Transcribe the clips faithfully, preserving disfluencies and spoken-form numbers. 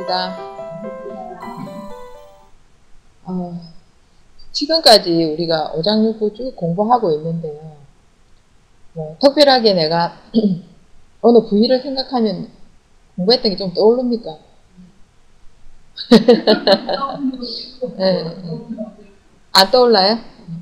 반갑습니다. 어, 지금까지 우리가 오장육부 쭉 공부하고 있는데요. 뭐, 특별하게 내가 어느 부위를 생각하면 공부했던 게 좀 떠오릅니까? 네. 안 떠올라요?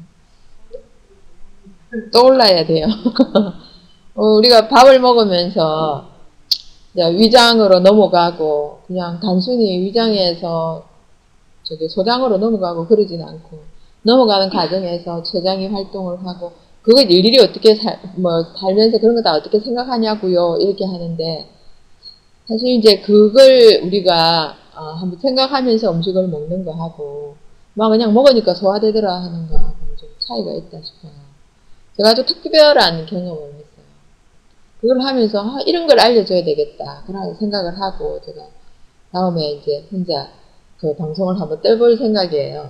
떠올라야 돼요. 어, 우리가 밥을 먹으면서 위장으로 넘어가고 그냥 단순히 위장에서 저기 소장으로 넘어가고 그러진 않고 넘어가는 과정에서 췌장이 활동을 하고 그걸 일일이 어떻게 살, 뭐 살면서 그런 거 다 어떻게 생각하냐고요 이렇게 하는데 사실 이제 그걸 우리가 어, 한번 생각하면서 음식을 먹는 거 하고 막 그냥 먹으니까 소화되더라 하는 거하고 좀 차이가 있다 싶어요. 제가 아주 특별한 경험을 했어요. 그걸 하면서 아, 이런 걸 알려줘야 되겠다 그런 생각을 하고 제가 다음에 이제 혼자 그 방송을 한번 떼볼 생각이에요.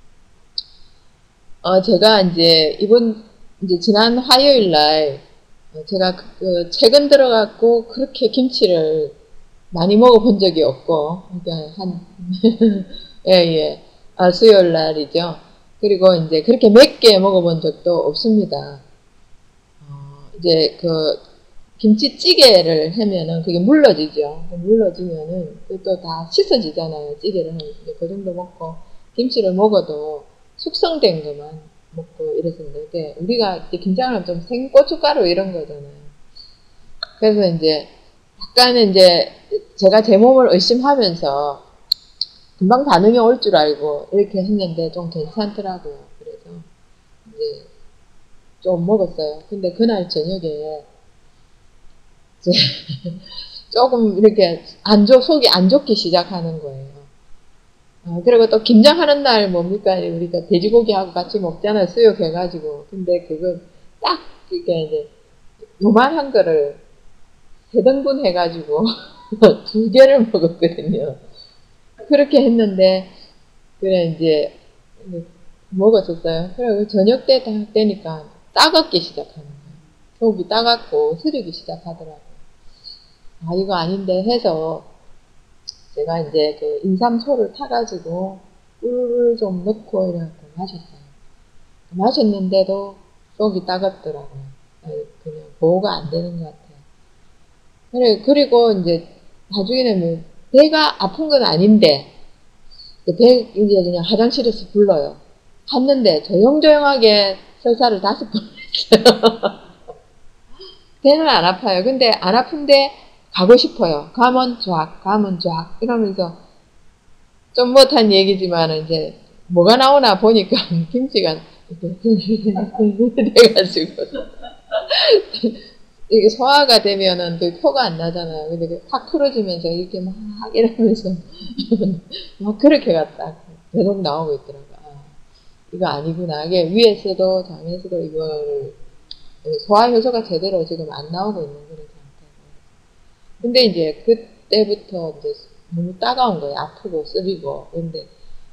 어, 제가 이제 이번 이제 지난 화요일 날 제가 그 최근 들어갖고 그렇게 김치를 많이 먹어본 적이 없고 그러니까 한 예예 예. 아, 수요일 날이죠. 그리고 이제 그렇게 맵게 먹어본 적도 없습니다. 어, 이제 그 김치찌개를 하면은 그게 물러지죠. 물러지면은 또 다 씻어지잖아요. 찌개를 하면 그 정도 먹고 김치를 먹어도 숙성된 것만 먹고 이랬었는데 우리가 이제 김장을 하면 좀 생고춧가루 이런 거잖아요. 그래서 이제 약간은 이제 제가 제 몸을 의심하면서 금방 반응이 올 줄 알고 이렇게 했는데 좀 괜찮더라고요. 그래서 이제 좀 먹었어요. 근데 그날 저녁에 조금 이렇게 안 좋, 속이 안 좋기 시작하는 거예요. 어, 그리고 또 김장하는 날 뭡니까? 우리가 돼지고기하고 같이 먹잖아요. 수육해가지고. 근데 그건 딱, 이게 이제, 요만한 거를 세 등분 해가지고 두 개를 먹었거든요. 그렇게 했는데, 그래, 이제, 먹었었어요. 그리고 저녁 때 다 되니까 따갑기 시작하는 거예요. 속이 따갑고 쓰리기 시작하더라고요. 아, 이거 아닌데 해서 제가 이제 그 인삼소를 타가지고 꿀을 좀 넣고 이래갖고 마셨어요. 마셨는데도 속이 따갑더라고요. 그냥 보호가 안 되는 것 같아요. 그래, 그리고 이제 나중에는 뭐 배가 아픈 건 아닌데 배 이제 그냥 화장실에서 불러요. 갔는데 조용조용하게 설사를 다섯 번 했어요. 배는 안 아파요. 근데 안 아픈데 가고 싶어요. 가면 쫙, 가면 쫙 이러면서 좀 못한 얘기지만 이제 뭐가 나오나 보니까 김치가 돼가지고 이게 소화가 되면은 그 표가 안 나잖아요. 근데 확 풀어지면서 이렇게 막 이러면서 막 그렇게 갔다 계속 나오고 있더라고요. 아, 이거 아니구나. 이게 위에서도 장에서도 이걸 소화 효소가 제대로 지금 안 나오고 있는 그런 상태고. 근데 이제 그때부터 이제 너무 따가운 거예요. 아프고 쓰리고. 근데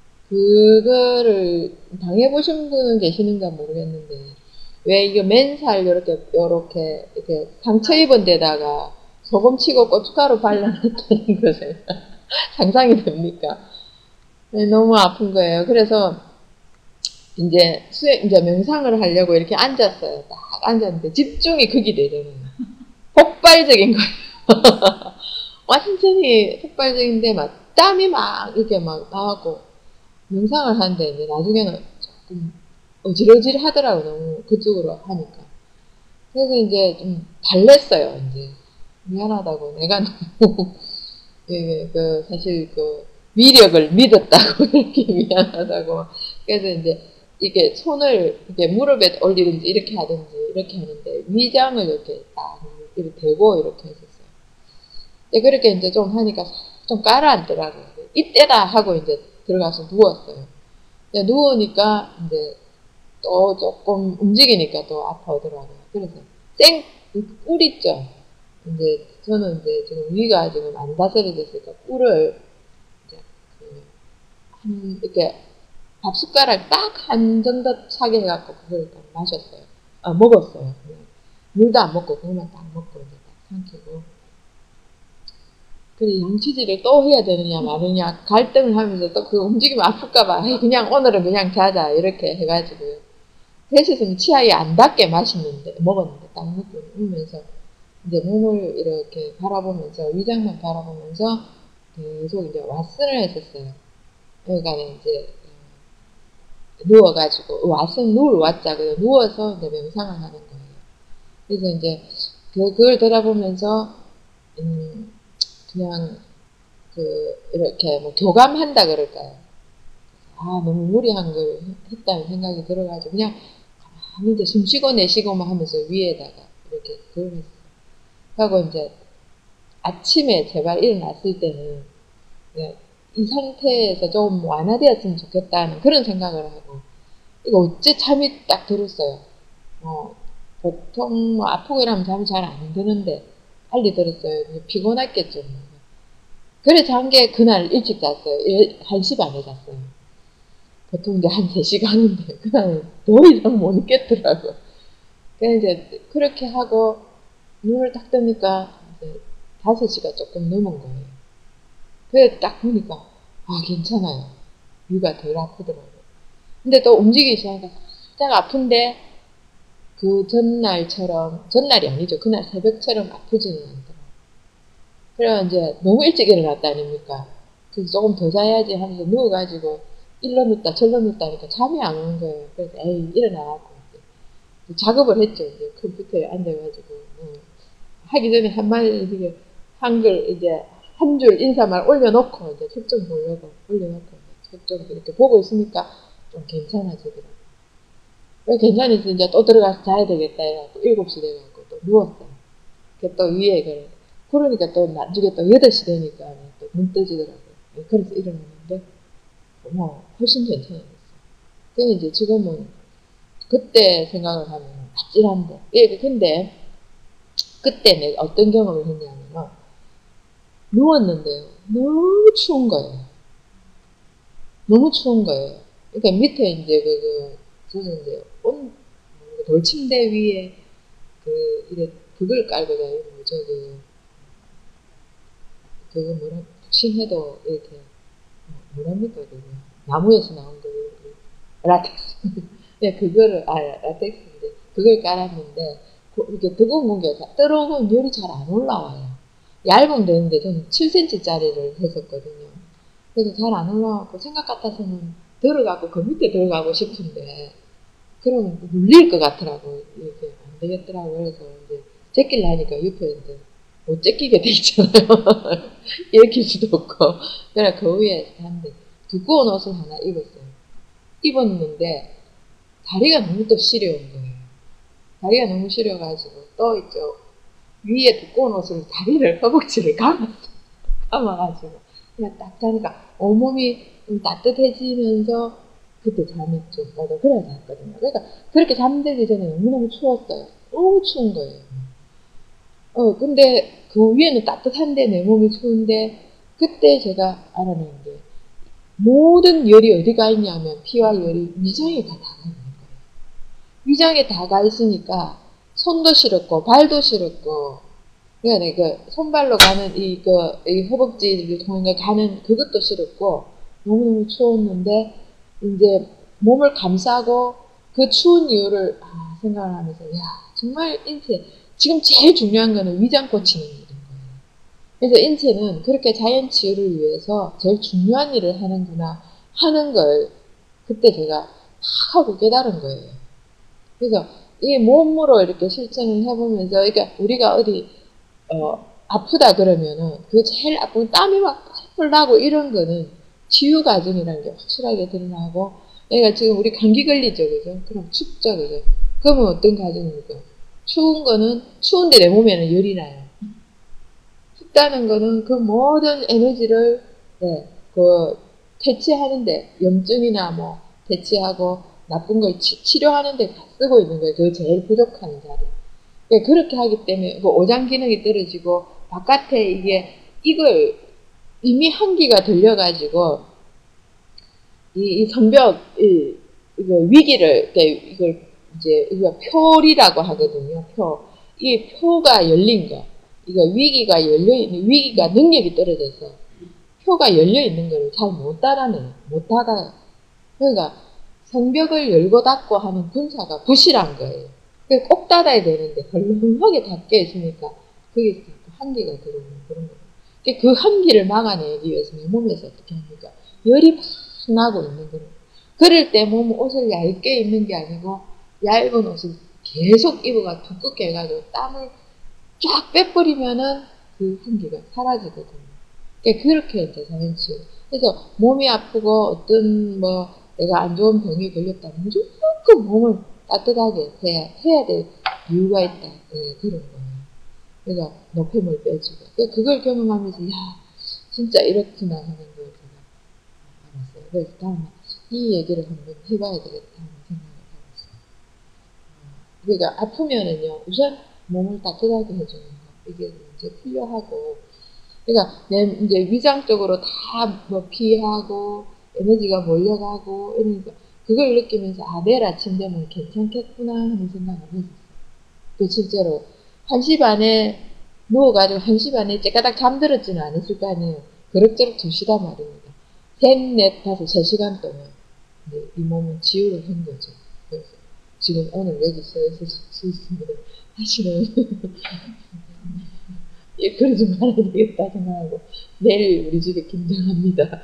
그거를 당해보신 분은 계시는가 모르겠는데 왜 이게 맨살 요렇게 요렇게 이렇게 상처 입은 데다가 소금 치고 고춧가루 발라놨다는 것을 상상이 됩니까? 네, 너무 아픈 거예요. 그래서 이제 수행 이제 명상을 하려고 이렇게 앉았어요. 딱 앉았는데 집중이 극이 되잖아요. 폭발적인 거예요. 완전히 폭발적인데 막 땀이 막 이렇게 막 나고 명상을 하는데 이제 나중에는 조금 어질어질 하더라고요. 너무 그쪽으로 하니까. 그래서 이제 좀 달랬어요. 이제 미안하다고 내가 너무 예, 그 사실 그 위력을 믿었다고 이렇게 미안하다고. 그래서 이제 이게 손을 이렇게 무릎에 올리든지 이렇게 하든지 이렇게 하는데 위장을 이렇게 딱 이렇게 대고 이렇게 했었어요. 네, 그렇게 이제 좀 하니까 좀 가라앉더라고요. 이때다 하고 이제 들어가서 누웠어요. 네, 누우니까 이제 또 조금 움직이니까 또 아파오더라고요. 그래서 생, 꿀 있죠? 이제 저는 이제 지금 위가 지금 안 다스려졌으니까 꿀을 이제 그 한, 이렇게 밥 숟가락 딱 한 정도 차게 해갖고 그걸 딱 마셨어요. 아, 먹었어요. 그냥. 물도 안 먹고 그것만 딱 먹고 이제 딱 삼키고. 그래, 양치질을 또 해야 되느냐 마느냐 갈등을 하면서 또 그 움직이면 아플까봐 그냥 오늘은 그냥 자자 이렇게 해가지고요. 셋이서는 치아에 안 닿게 마시는데 먹었는데 딱 먹으면서 이제 몸을 이렇게 바라보면서 위장만 바라보면서 계속 이제 왓슨을 했었어요. 그러니까는 이제 누워가지고 왓슨 누울 왓자고요. 누워서 이제 명상을 하는 거예요. 그래서 이제 그, 그걸 돌아보면서 음 그냥 그 이렇게 뭐 교감한다 그럴까요? 아 너무 무리한 걸 했다는 생각이 들어가지고 그냥 가만히 이제 숨 쉬고 내쉬고만 하면서 위에다가 이렇게 그걸 했어요. 하고 이제 아침에 제발 일어났을 때는 이 상태에서 좀 완화되었으면 좋겠다는 그런 생각을 하고 이거 어째 잠이 딱 들었어요. 어, 보통 뭐 아프고 이러면 잠이 잘 안 드는데 빨리 들었어요. 피곤했겠죠. 그래 잔 게 그날 일찍 잤어요. 한 시 반에 잤어요. 보통 이제 한 세 시 가는데 그날은 더 이상 못 있겠더라고요. 그래서 이제 그렇게 하고 눈을 딱 뜨니까 이제 다섯 시가 조금 넘은 거예요. 그래 딱 보니까 아 괜찮아요. 위가 덜 아프더라고요. 근데 또 움직이기 시작하니까 살짝 아픈데 그 전날처럼 전날이 아니죠. 그날 새벽처럼 아프지는 않더라고요. 그래서 이제 너무 일찍 일어났다 아닙니까? 그래서 조금 더 자야지 하면서 누워가지고 일로 눕다 절로 눕다 하니까 잠이 안 오는 거예요. 그래서 에이 일어나고 작업을 했죠. 이제 컴퓨터에 앉아가지고 뭐 하기 전에 한마디 이렇게 한글 이제 한 줄 인사말 올려놓고 이제 책 좀 보려고 올려놓고 책 좀 이렇게 보고 있으니까 좀 괜찮아지더라고요. 왜 괜찮아서 이제 또 들어가서 자야 되겠다 해갖고 일곱 시 돼갖고 또 누웠어요. 또 위에 그래. 그러니까 또 나중에 또 여덟 시 되니까 또 눈 떠지더라고요. 그래서 일어났는데 뭐 훨씬 괜찮아졌어요. 그래서 이제 지금은 그때 생각을 하면 아찔한데 예 근데 그때 내가 어떤 경험을 했냐면 누웠는데요. 너무 추운 거예요. 너무 추운 거예요. 그러니까 밑에 이제 그, 그 저는 이제 온 돌침대 위에 그 이래 그걸 깔고 다니는 거죠. 그 그거 뭐라 푹신해도 이렇게 뭐랍니까 그거 나무에서 나온 거 라텍스. 네 그거를 아 라텍스인데 그걸 깔았는데 이렇게 뜨거운 공기가 뜨거운 열이 잘 안 올라와요. 얇으면 되는데 저는 칠 센티미터짜리를 했었거든요. 그래서 잘 안 올라와서 생각 같아서는 들어가고 그 밑에 들어가고 싶은데 그러면 물릴 것 같더라고요. 이렇게 안 되겠더라고요. 그래서 이제 제끼려 하니까 옆에 이제 못 제끼게 돼 있잖아요. 일으킬 수도 없고. 그래서 그 위에 한데 두꺼운 옷을 하나 입었어요. 입었는데 다리가 너무 또 시려운 거예요. 다리가 너무 시려가지고 또 있죠. 위에 두꺼운 옷을 다리를 허벅지를 감았어. 감아가지고 그냥 딱 자니까 온몸이 좀 따뜻해지면서 그때 잠이 좀 나도 그래 잤거든요. 그러니까 그렇게 잠들기 전에 너무너무 추웠어요. 너무 추운 거예요. 어 근데 그 위에는 따뜻한데 내 몸이 추운데 그때 제가 알아낸 게 모든 열이 어디가 있냐면 피와 열이 위장에 다 다가 있는 거예요. 위장에 다 가 있으니까 손도 시렵고 발도 시렵고 그러니까 그 손발로 가는 이 그 이 허벅지를 통해 가는 그것도 시렵고 너무너무 추웠는데 이제 몸을 감싸고 그 추운 이유를 아, 생각을 하면서 야 정말 인체 지금 제일 중요한 거는 위장 고치는 일인 거예요. 그래서 인체는 그렇게 자연 치유를 위해서 제일 중요한 일을 하는구나 하는 걸 그때 제가 막 하고 깨달은 거예요. 그래서 이 몸으로 이렇게 실천을 해보면서 그러니까 우리가 어디 어, 아프다 그러면은 그 제일 아픈 땀이 막 펄펄 나고 이런 거는 치유 과정이라는 게 확실하게 드러나고 그러니까 지금 우리 감기 걸리죠 그죠? 그럼 춥죠 그죠? 그러면 어떤 과정입니까? 추운 거는 추운데 내 몸에는 열이 나요. 춥다는 거는 그 모든 에너지를 네, 그 퇴치하는데 염증이나 뭐 퇴치하고 나쁜 걸 치, 치료하는데 다 쓰고 있는 거예요. 그 제일 부족한 자리. 네, 그렇게 하기 때문에 그 오장 기능이 떨어지고 바깥에 이게 이걸 이미 한기가 들려가지고 이, 이 성벽 이, 이거 위기를 이걸 이제 이거 표리라고 하거든요. 표. 이 표가 열린 거. 이거 위기가 열려있는, 위기가 능력이 떨어져서 표가 열려있는 걸 잘 못 따라내요. 못 닫아요. 그러니까 성벽을 열고 닫고 하는 군사가 부실한 거예요. 꼭 닫아야 되는데 헐렁하게 닫혀 있으니까 거기서 한기가 들어오는 그런 거예요. 그 한기를 막아내기 위해서 내 몸에서 어떻게 합니까? 열이 막 나고 있는 거예요. 그럴 때 몸 옷을 얇게 입는 게 아니고 얇은 옷을 계속 입어가 두껍게 해가지고 땀을 쫙 빼버리면은 그 한기가 사라지거든요. 그러니까 그렇게 이제 자연치유. 그래서 몸이 아프고 어떤 뭐 내가 안 좋은 병이 걸렸다. 무조건 몸을 따뜻하게 해야, 해야 될 이유가 있다. 네, 그런 거예요. 그래서 노폐물 빼주고. 그러니까 그걸 경험하면서, 야, 진짜 이렇구나 하는 걸 제가 알았어요. 그래서 다음에 이 얘기를 한번 해봐야 되겠다 하는 생각을 하고 있어요. 그러니까 아프면은요, 우선 몸을 따뜻하게 해주는 거. 이게 이제 필요하고, 그러니까 내 이제 위장적으로 다 뭐 피하고 에너지가 몰려가고 이러니까 그걸 느끼면서 아 내일 아침 되면 괜찮겠구나 하는 생각을 했었어요. 그 실제로 한 시 반에 누워가지고 한 시 반에 째까닥 잠들었지는 않았을 거 아니에요. 그럭저럭 두시다 말입니다. 셋, 넷, 다섯, 세 시간 동안 이 몸은 치유를 한 거죠. 그래서 지금 오늘 여기 서 있습니다. 사실은 예, 그러지 말아야 되겠다 생각하고 내일 우리 집에 김장합니다.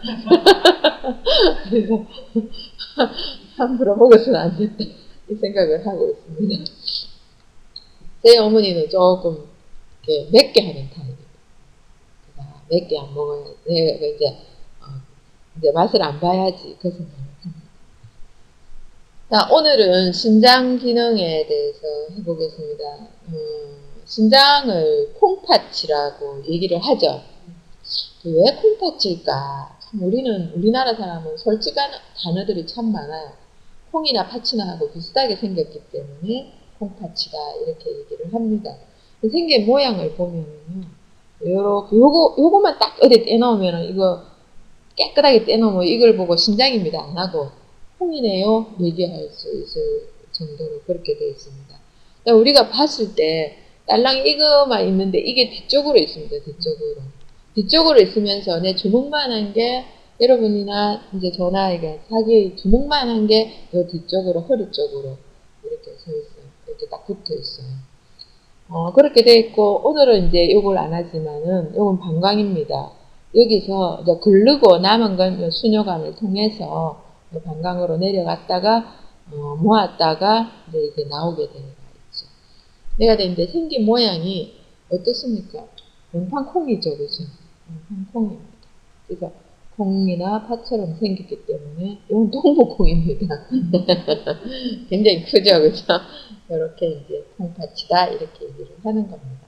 그래서 함부로 먹어서는 안 됐다 이 생각을 하고 있습니다. 제 어머니는 조금 이렇게 맵게 하는 타입입니다. 맵게 안 먹어야 내가 이제 어, 이제 맛을 안 봐야지 그 생각을 합니다. 자, 오늘은 신장 기능에 대해서 해보겠습니다. 음, 신장을 콩팥이라고 얘기를 하죠. 왜 콩팥일까? 참 우리는 우리나라 사람은 솔직한 단어들이 참 많아요. 콩이나 팥이나 하고 비슷하게 생겼기 때문에 콩팥이다 이렇게 얘기를 합니다. 생긴 모양을 보면은요, 요렇게 요거 요거만 딱 어디 떼놓으면은 이거 깨끗하게 떼놓으면 이걸 보고 신장입니다 안 하고 콩이네요 얘기할 수 있을 정도로 그렇게 되어 있습니다. 우리가 봤을 때 딸랑 이거만 있는데 이게 뒤쪽으로 있습니다. 뒤쪽으로. 뒤쪽으로 있으면서 내 주먹만한 게 여러분이나 이제 저나에게 자기 주먹만한 게 요 뒤쪽으로 허리 쪽으로 이렇게 서 있어요. 이렇게 딱 붙어 있어요. 어, 그렇게 돼 있고 오늘은 이제 요걸 안 하지만은 요건 방광입니다. 여기서 이제 긁고 남은 건 수뇨관을 통해서 방광으로 내려갔다가 어, 모았다가 이제 이게 나오게 되는 거 있죠. 내가 되는데 생긴 모양이 어떻습니까? 원판 콩이죠, 그죠? 원판 콩입니다. 그래서 콩이나 팥처럼 생겼기 때문에 이건 동북콩입니다. 굉장히 크죠, 그죠? 이렇게 이제 콩팥이다 이렇게 얘기를 하는 겁니다.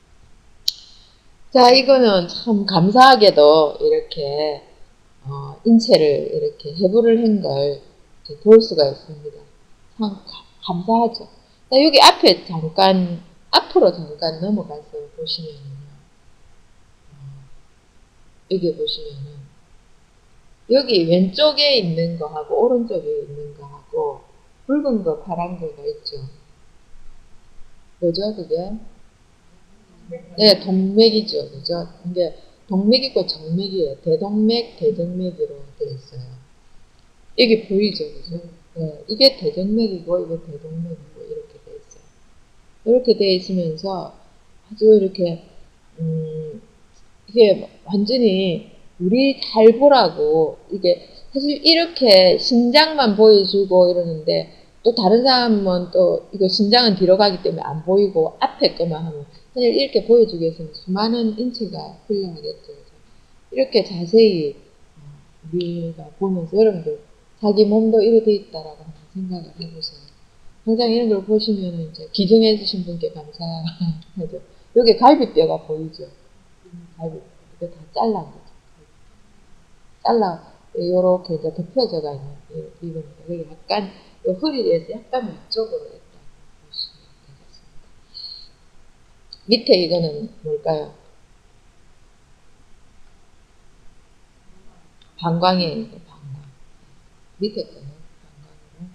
자, 이거는 참 감사하게도 이렇게 어, 인체를 이렇게 해부를 한 걸 볼 수가 있습니다. 참 감사하죠. 자, 여기 앞에 잠깐 앞으로 잠깐 넘어가서 보시면은요. 어, 여기 보시면은 여기 왼쪽에 있는 거하고 오른쪽에 있는 거하고 붉은 거 파란 거가 있죠. 뭐죠 그게? 네, 동맥이죠. 그죠? 이게 동맥이고 정맥이에요. 대동맥, 대정맥으로 되어 있어요. 여기 보이죠? 그죠? 네, 이게 대정맥이고 이게 대동맥이고 이렇게 되어 있어요. 이렇게 되어 있으면서 아주 이렇게 음, 이게 완전히 우리 잘 보라고 이게 사실 이렇게 신장만 보여주고 이러는데 또 다른 사람은 또 이거 신장은 뒤로 가기 때문에 안 보이고 앞에 거만 하면 사실 이렇게 보여주기 위해서는 수많은 인체가 필요하겠죠. 이렇게 자세히 우리가 보면서 여러분들 자기 몸도 이렇게 돼 있다라고 한번 생각을 해보세요. 항상 이런 걸 보시면 이제 기증해 주신 분께 감사하죠. 여기 갈비뼈가 보이죠. 갈비뼈 이거 다 잘라온 거죠. 잘라 요렇게 이제 덮여져가 있는 이겁니다. 여기 약간 요 허리에서 약간 위쪽으로 있다 보시면 되겠습니다. 밑에 이거는 뭘까요? 방광이에요. 이거 방광. 밑에 거는 방광으로.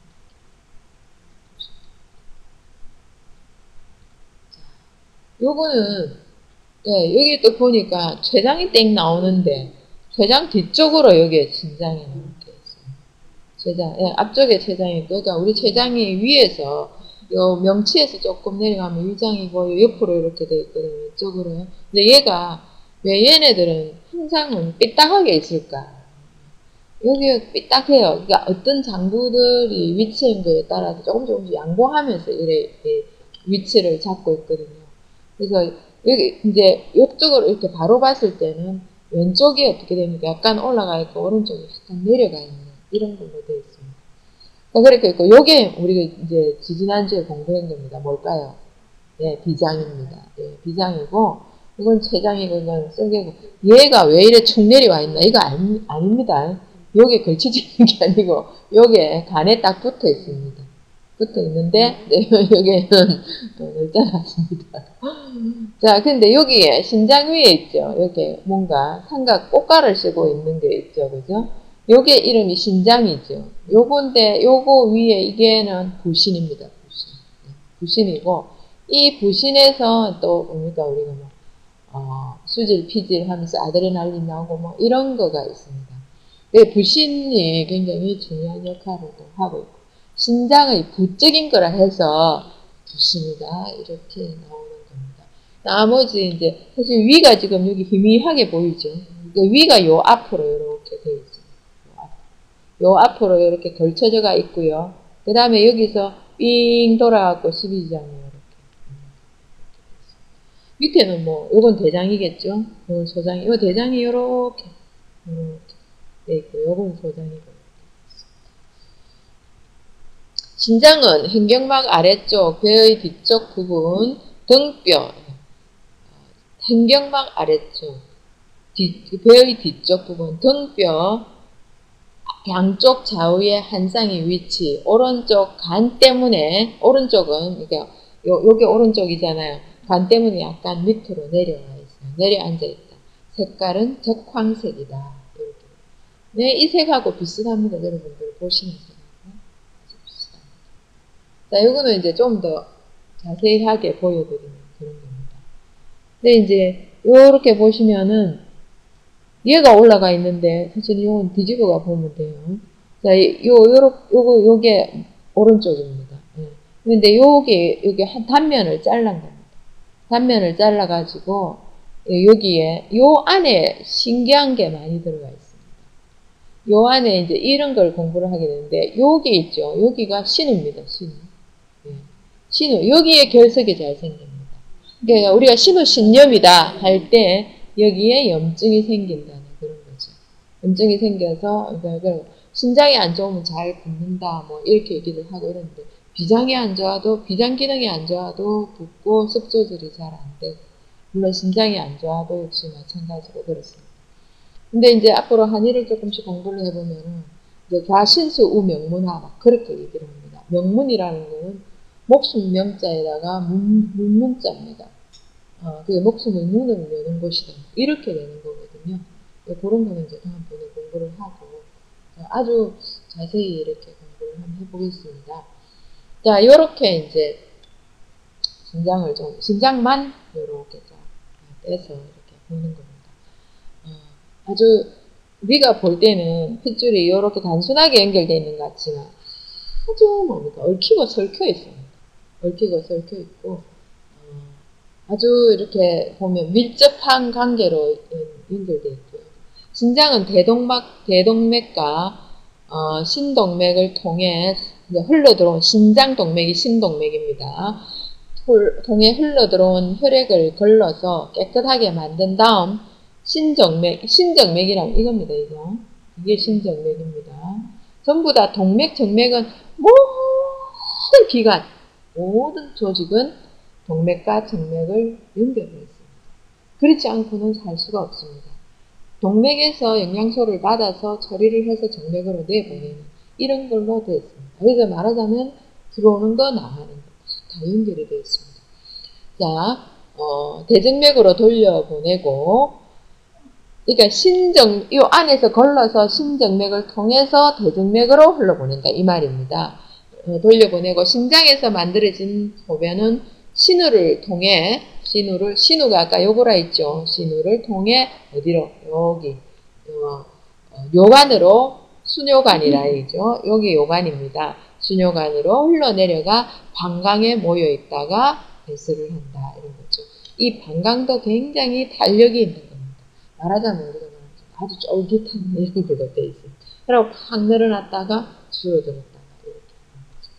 자, 요거는 네, 여기 또 보니까 췌장이 땡 나오는데 췌장 뒤쪽으로 여기에 신장이 이렇게 있어요. 췌장, 네, 앞쪽에 췌장이 있고, 그러니까 우리 췌장이 위에서 요 명치에서 조금 내려가면 위장이고 요 옆으로 이렇게 돼 있거든요. 이쪽으로요. 근데 얘가 왜 얘네들은 항상 삐딱하게 있을까? 여기가 삐딱해요. 그러니까 어떤 장부들이 위치한 거에 따라서 조금 조금씩 양보하면서 이래 위치를 잡고 있거든요. 그래서 여기 이제 이쪽으로 이렇게 바로 봤을 때는 왼쪽이 어떻게 됩니까? 약간 올라가 있고 오른쪽이 약간 내려가 있는 이런 걸로 되어 있습니다. 그렇게 있고 요게 우리가 이제 지지난주에 공부한 겁니다. 뭘까요? 네, 비장입니다. 네, 비장이고 이건 췌장이고 이건 썰개고 얘가 왜 이래 축 내려와 있나? 이거 아니, 아닙니다. 요게 걸쳐지는 게 아니고 요게 간에 딱 붙어 있습니다. 붙어 있는데 네, 여기에는 열자 않습니다. 자, 근데 여기에 신장 위에 있죠. 여기 뭔가 삼각 꽃가를 쓰고 있는 게 있죠, 그죠? 요게 이름이 신장이죠. 요건데 요거 위에 이게는 부신입니다. 부신. 부신이고 이 부신에서 또 뭡니까 우리가 뭐 어, 수질, 피질 하면서 아드레날린 나오고 뭐 이런 거가 있습니다. 네, 부신이 굉장히 중요한 역할을 또 하고 있고 신장의 부적인 거라 해서 부신이다 이렇게 나오는 겁니다. 나머지 이제 사실 위가 지금 여기 희미하게 보이죠. 위가 요 앞으로 이렇게 돼 있어요. 요, 앞. 요 앞으로 이렇게 걸쳐져가 있고요. 그 다음에 여기서 삥 돌아갖고 십이지장이 이렇게 밑에는 뭐 요건 대장이겠죠. 요건 소장이, 요 대장이 요렇게 이렇게 돼 있고 요건 소장이고. 신장은 횡격막 아래쪽, 배의 뒤쪽 부분, 등뼈, 횡격막 아래쪽, 뒤, 배의 뒤쪽 부분, 등뼈, 양쪽 좌우의 한 쌍의 위치, 오른쪽 간 때문에, 오른쪽은, 그러니까 요, 요게 오른쪽이잖아요. 간 때문에 약간 밑으로 내려와 있어요. 내려앉아 있다. 색깔은 적황색이다. 이렇게. 네, 이 색하고 비슷합니다. 여러분들 보시면서. 자, 요거는 이제 좀 더 자세하게 보여드리는 그런 겁니다. 근데 이제, 요렇게 보시면은, 얘가 올라가 있는데, 사실 요건 뒤집어가 보면 돼요. 자, 요, 요렇게, 요거, 요게 오른쪽입니다. 예. 근데 요게, 요게 한 단면을 잘란 겁니다. 단면을 잘라가지고, 여기에, 요 안에 신기한 게 많이 들어가 있습니다. 요 안에 이제 이런 걸 공부를 하게 되는데, 여기 있죠. 여기가 신우입니다, 신우. 신우, 여기에 결석이 잘 생깁니다. 그러니까 우리가 신우 신염이다 할 때 여기에 염증이 생긴다는 그런 거죠. 염증이 생겨서 그러니까 신장이 안 좋으면 잘 붓는다 뭐 이렇게 얘기를 하고 이러는데 비장이 안 좋아도 비장 기능이 안 좋아도 붓고 습 조절이 잘 안 되고 물론 신장이 안 좋아도 역시 마찬가지로 그렇습니다. 근데 이제 앞으로 한의를 조금씩 공부를 해보면은 이제 좌신수 우명문하 막 그렇게 얘기를 합니다. 명문이라는 거는 목숨 명자에다가 문, 문문자입니다. 어, 그게 목숨의 문을 여는 것이다. 이렇게 되는 거거든요. 그런 거는 이제 다음번에 공부를 하고 아주 자세히 이렇게 공부를 한번 해보겠습니다. 자, 요렇게 이제 신장을 좀, 신장만 요렇게 좀 떼서 이렇게 보는 겁니다. 어, 아주 우리가 볼 때는 핏줄이 요렇게 단순하게 연결되어 있는 것 같지만 아주 뭡니까? 얽히고 설켜 있습니다. 얽히고 설켜 있고 어, 아주 이렇게 보면 밀접한 관계로 연결되어 있고요. 신장은 대동맥, 대동맥과 어, 신동맥을 통해 흘러들어온 신장동맥이 신동맥입니다. 통해 흘러들어온 혈액을 걸러서 깨끗하게 만든 다음 신정맥, 신정맥이라면 이겁니다. 이거. 이게 신정맥입니다. 전부 다 동맥, 정맥은 모든 기관, 모든 조직은 동맥과 정맥을 연결해 있습니다. 그렇지 않고는 살 수가 없습니다. 동맥에서 영양소를 받아서 처리를 해서 정맥으로 내보내는 이런 걸로 되어 있습니다. 그래서 말하자면 들어오는 거 나가는 거 다 연결이 되어 있습니다. 자, 어, 대정맥으로 돌려보내고 그러니까 신정, 이 안에서 걸러서 신정맥을 통해서 대정맥으로 흘러보낸다 이 말입니다. 어, 돌려보내고 신장에서 만들어진 소변은 신우를 통해 신우를, 신우가 아까 요거라 했죠. 신우를 통해 어디로? 여기 어, 어, 요관으로, 순요관이라 했죠. 여기 요관입니다. 순요관으로 흘러내려가 방광에 모여 있다가 배설을 한다 이런 거죠. 이 방광도 굉장히 탄력이 있는 겁니다. 말하자면 우리가 아주 쫄깃한 이런 걸로 돼 있어요. 그리고 팍 늘어났다가 줄어들었다가 이렇게 하는 거죠.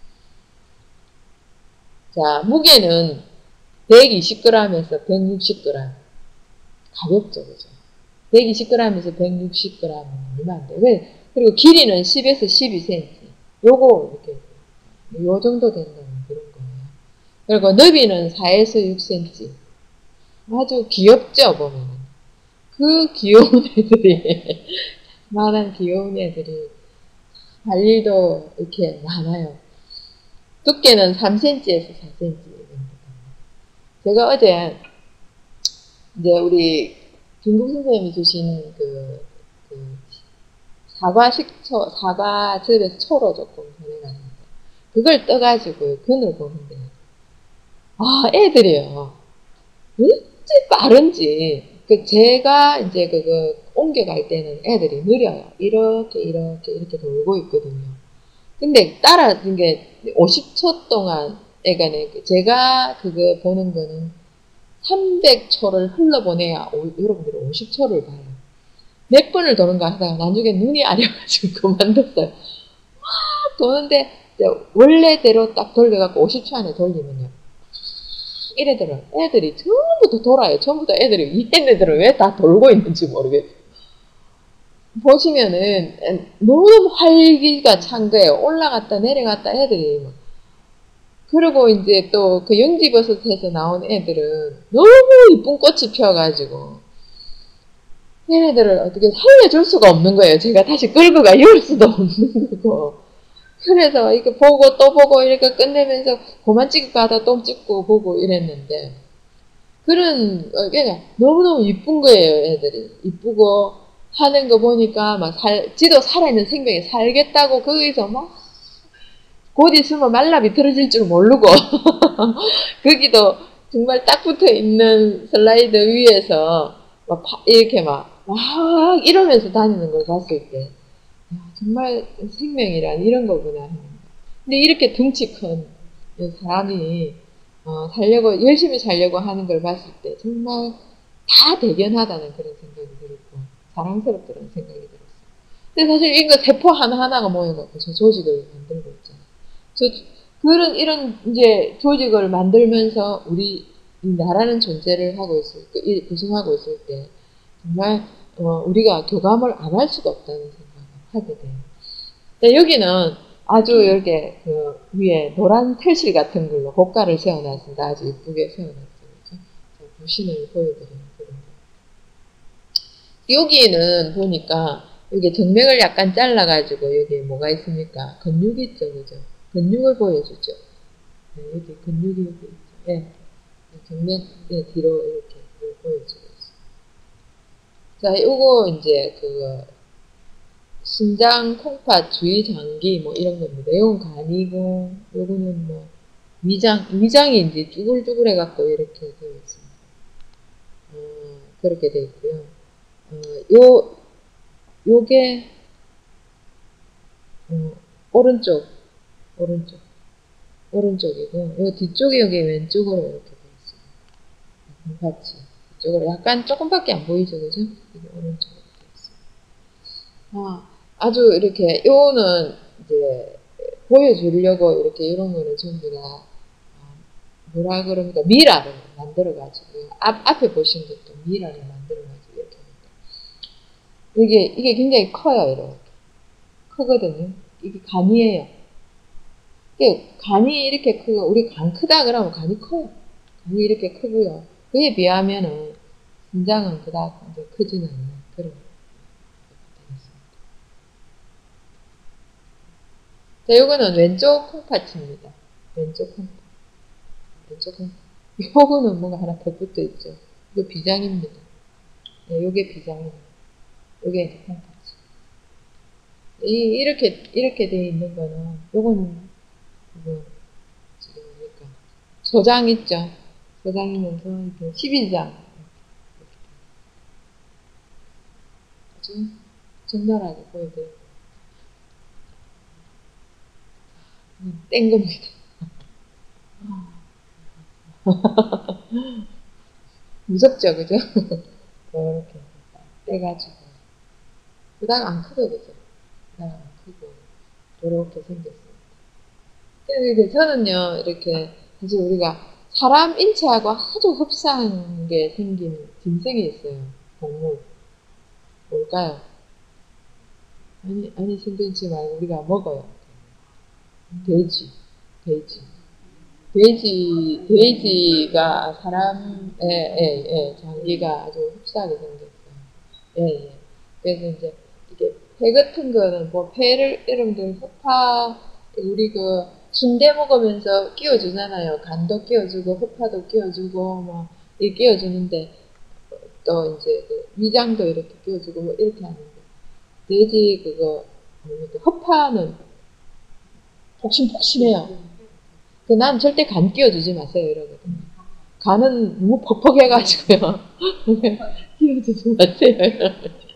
자, 무게는 백이십 그램에서 백육십 그램. 가볍죠, 그죠? 백이십 그램에서 백육십 그램은 얼마 안 돼요. 왜? 그리고 길이는 십에서 십이 센티미터. 요거, 이렇게, 요 정도 된다는 그런 거예요. 그리고 너비는 사에서 육 센티미터. 아주 귀엽죠, 보면은. 그 귀여운 애들이, 많은 귀여운 애들이, 할 일도 이렇게 많아요. 두께는 삼 센티미터에서 사 센티미터. 제가 어제, 이제 우리 김국 선생님이 주신 그, 그 사과 식초, 사과 즙에서 초로 조금 보내놨는데, 그걸 떠가지고 근을 보는데, 아, 애들이요. 어찌 빠른지. 그 제가 이제 그거 옮겨갈 때는 애들이 느려요. 이렇게, 이렇게, 이렇게 돌고 있거든요. 근데 따라, 이게 오십 초 동안, 그러니까 제가 그거 보는 거는 삼백 초를 흘러보내야 오, 여러분들이 오십 초를 봐요. 몇 번을 도는가 하다가 나중에 눈이 아려가지고 그만뒀어요. 막 도는데 원래대로 딱 돌려갖고 오십 초 안에 돌리면요. 이래더라고요. 애들이 전부 다 돌아요. 전부 다 애들이, 얘네들은 왜 다 돌고 있는지 모르겠어요. 보시면은 너무 활기가 찬 거예요. 올라갔다 내려갔다 애들이. 그리고 이제 또 그 영지버섯에서 나온 애들은 너무 이쁜 꽃이 펴가지고 얘네들을 어떻게 살려줄 수가 없는 거예요. 제가 다시 끌고 가 이럴 수도 없는 거고. 그래서 이렇게 보고 또 보고 이렇게 끝내면서 그만 찍을까 하다 또 찍고 보고 이랬는데 그런 그러니까 너무너무 이쁜 거예요. 애들이 이쁘고 하는 거 보니까 막 살, 지도 살아있는 생명이 살겠다고 거기서 막 곧 있으면 말라 비틀어질 줄 모르고 거기도 정말 딱 붙어 있는 슬라이드 위에서 막 이렇게 막, 막 이러면서 다니는 걸 봤을 때 정말 생명이란 이런 거구나. 근데 이렇게 덩치 큰 사람이 어, 살려고 열심히 살려고 하는 걸 봤을 때 정말 다 대견하다는 그런 생각이 들었고 자랑스럽다는 생각이 들었어요. 근데 사실 이거 세포 하나하나가 모여갖고 저 조직을 만들고 있잖아요. 저, 그런, 이런, 이제, 조직을 만들면서 우리, 이 나라는 존재를 하고 있을, 때, 구성하고 있을 때, 정말, 어, 우리가 교감을 안 할 수가 없다는 생각을 하게 돼요. 근데 여기는 아주 이렇게, 그, 위에 노란 털실 같은 걸로 고가를 세워놨습니다. 아주 이쁘게 세워놨어요. 부신을 보여드리는 그런 거. 여기는 보니까, 여기 정맥을 약간 잘라가지고, 여기 뭐가 있습니까? 근육이 있죠, 그죠? 근육을 보여주죠. 네, 여기 근육이 여기 있죠. 네. 정면 네, 뒤로 이렇게 보여주고 있어요. 자, 요거 이제 그거 신장, 콩팥, 주위 장기 뭐 이런 겁니다. 요건 간이고, 요거는 뭐 위장, 위장이 이제 쭈글쭈글 해갖고 이렇게 되어 있습니다. 어, 그렇게 되어 있고요. 어, 요, 요게 어, 오른쪽, 오른쪽. 오른쪽이고, 요 뒤쪽에 여기 왼쪽으로 이렇게 되어 있어요. 같이. 이쪽으로 약간 조금밖에 안 보이죠, 그죠? 이게 오른쪽으로 되어 있어요. 아, 아주 이렇게, 요거는 이제 보여주려고 이렇게 이런 거는 전부 다, 뭐라 그럽니까? 미라를 만들어가지고, 앞, 앞에 보신 것도 미라를 만들어가지고 이렇게 합니다. 이게, 이게 굉장히 커요, 이렇게. 크거든요. 이게 간이에요. 간이 이렇게 크고, 우리 간 크다 그러면 간이 커요. 간이 이렇게 크고요. 그에 비하면은, 심장은 그닥 이제 크지는 않는 그런 되겠습니다. 자, 요거는 왼쪽 콩팥입니다. 왼쪽 콩팥. 왼쪽 콩팥. 요거는 뭐가 하나 더 붙어 있죠. 이거 비장입니다. 네, 요게 비장입니다. 요게 이제 콩팥. 이, 이렇게, 이렇게 돼 있는 거는, 요거는, 이거, 지금, 그러니까, 소장 있죠? 써다니면서 이렇게 십일 장 아주 적나라하게 보여드려요. 뗀 겁니다. 무섭죠, 그죠? 이렇게 떼가지고. 그다음 안 크고, 그죠? 그다음 안 크고, 이렇게 생겼습니다. 그래서 저는요, 이렇게, 사실 우리가 사람 인체하고 아주 흡사한 게 생긴 짐승이 있어요. 동물. 뭘까요? 아니, 아니, 생존치 말고 우리가 먹어요. 돼지. 돼지. 돼지, 돼지가 사람의, 예, 예, 장기가 아주 흡사하게 생겼어요. 예, 예. 그래서 이제, 이게, 폐 같은 거는, 뭐, 폐를, 여러분들, 흡파, 우리 그, 순대 먹으면서 끼워주잖아요. 간도 끼워주고, 흡파도 끼워주고, 뭐, 이렇게 끼워주는데, 또 이제, 그 위장도 이렇게 끼워주고, 뭐, 이렇게 하는데, 돼지 그거, 뭡니까, 흡파는 폭신폭신해요. 그 난 절대 간 끼워주지 마세요, 이러거든요. 간은 너무 퍽퍽해가지고요. 끼워주지 마세요.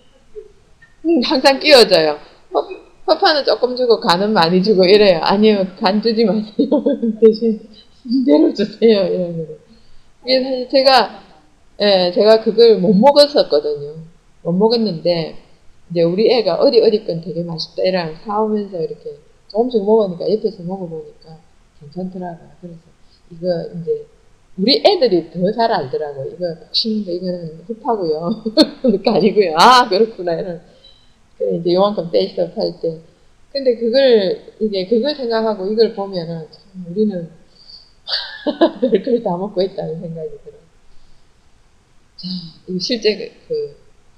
음, 항상 끼워줘요. 허파는 조금 주고 간은 많이 주고 이래요. 아니요, 간 주지 마세요. 대신 순대로 주세요. 이러거든요. 이게 사실 제가, 예, 제가 그걸 못 먹었었거든요. 못 먹었는데, 이제 우리 애가 어디 어디 건 되게 맛있다 이랑 사오면서 이렇게 조금씩 먹으니까 옆에서 먹어보니까 괜찮더라고요. 그래서 이거 이제 우리 애들이 더 잘 알더라고요. 이거 폭신한데 이거는 흡하고요. 그게 아니고요. 아 그렇구나 이런. 그래 이제 요만큼 떼있어 팔 때. 근데 그걸 이게 그걸 생각하고 이걸 보면은 참 우리는 별걸 다 먹고 있다는 생각이 들어요. 자, 이 실제 그, 그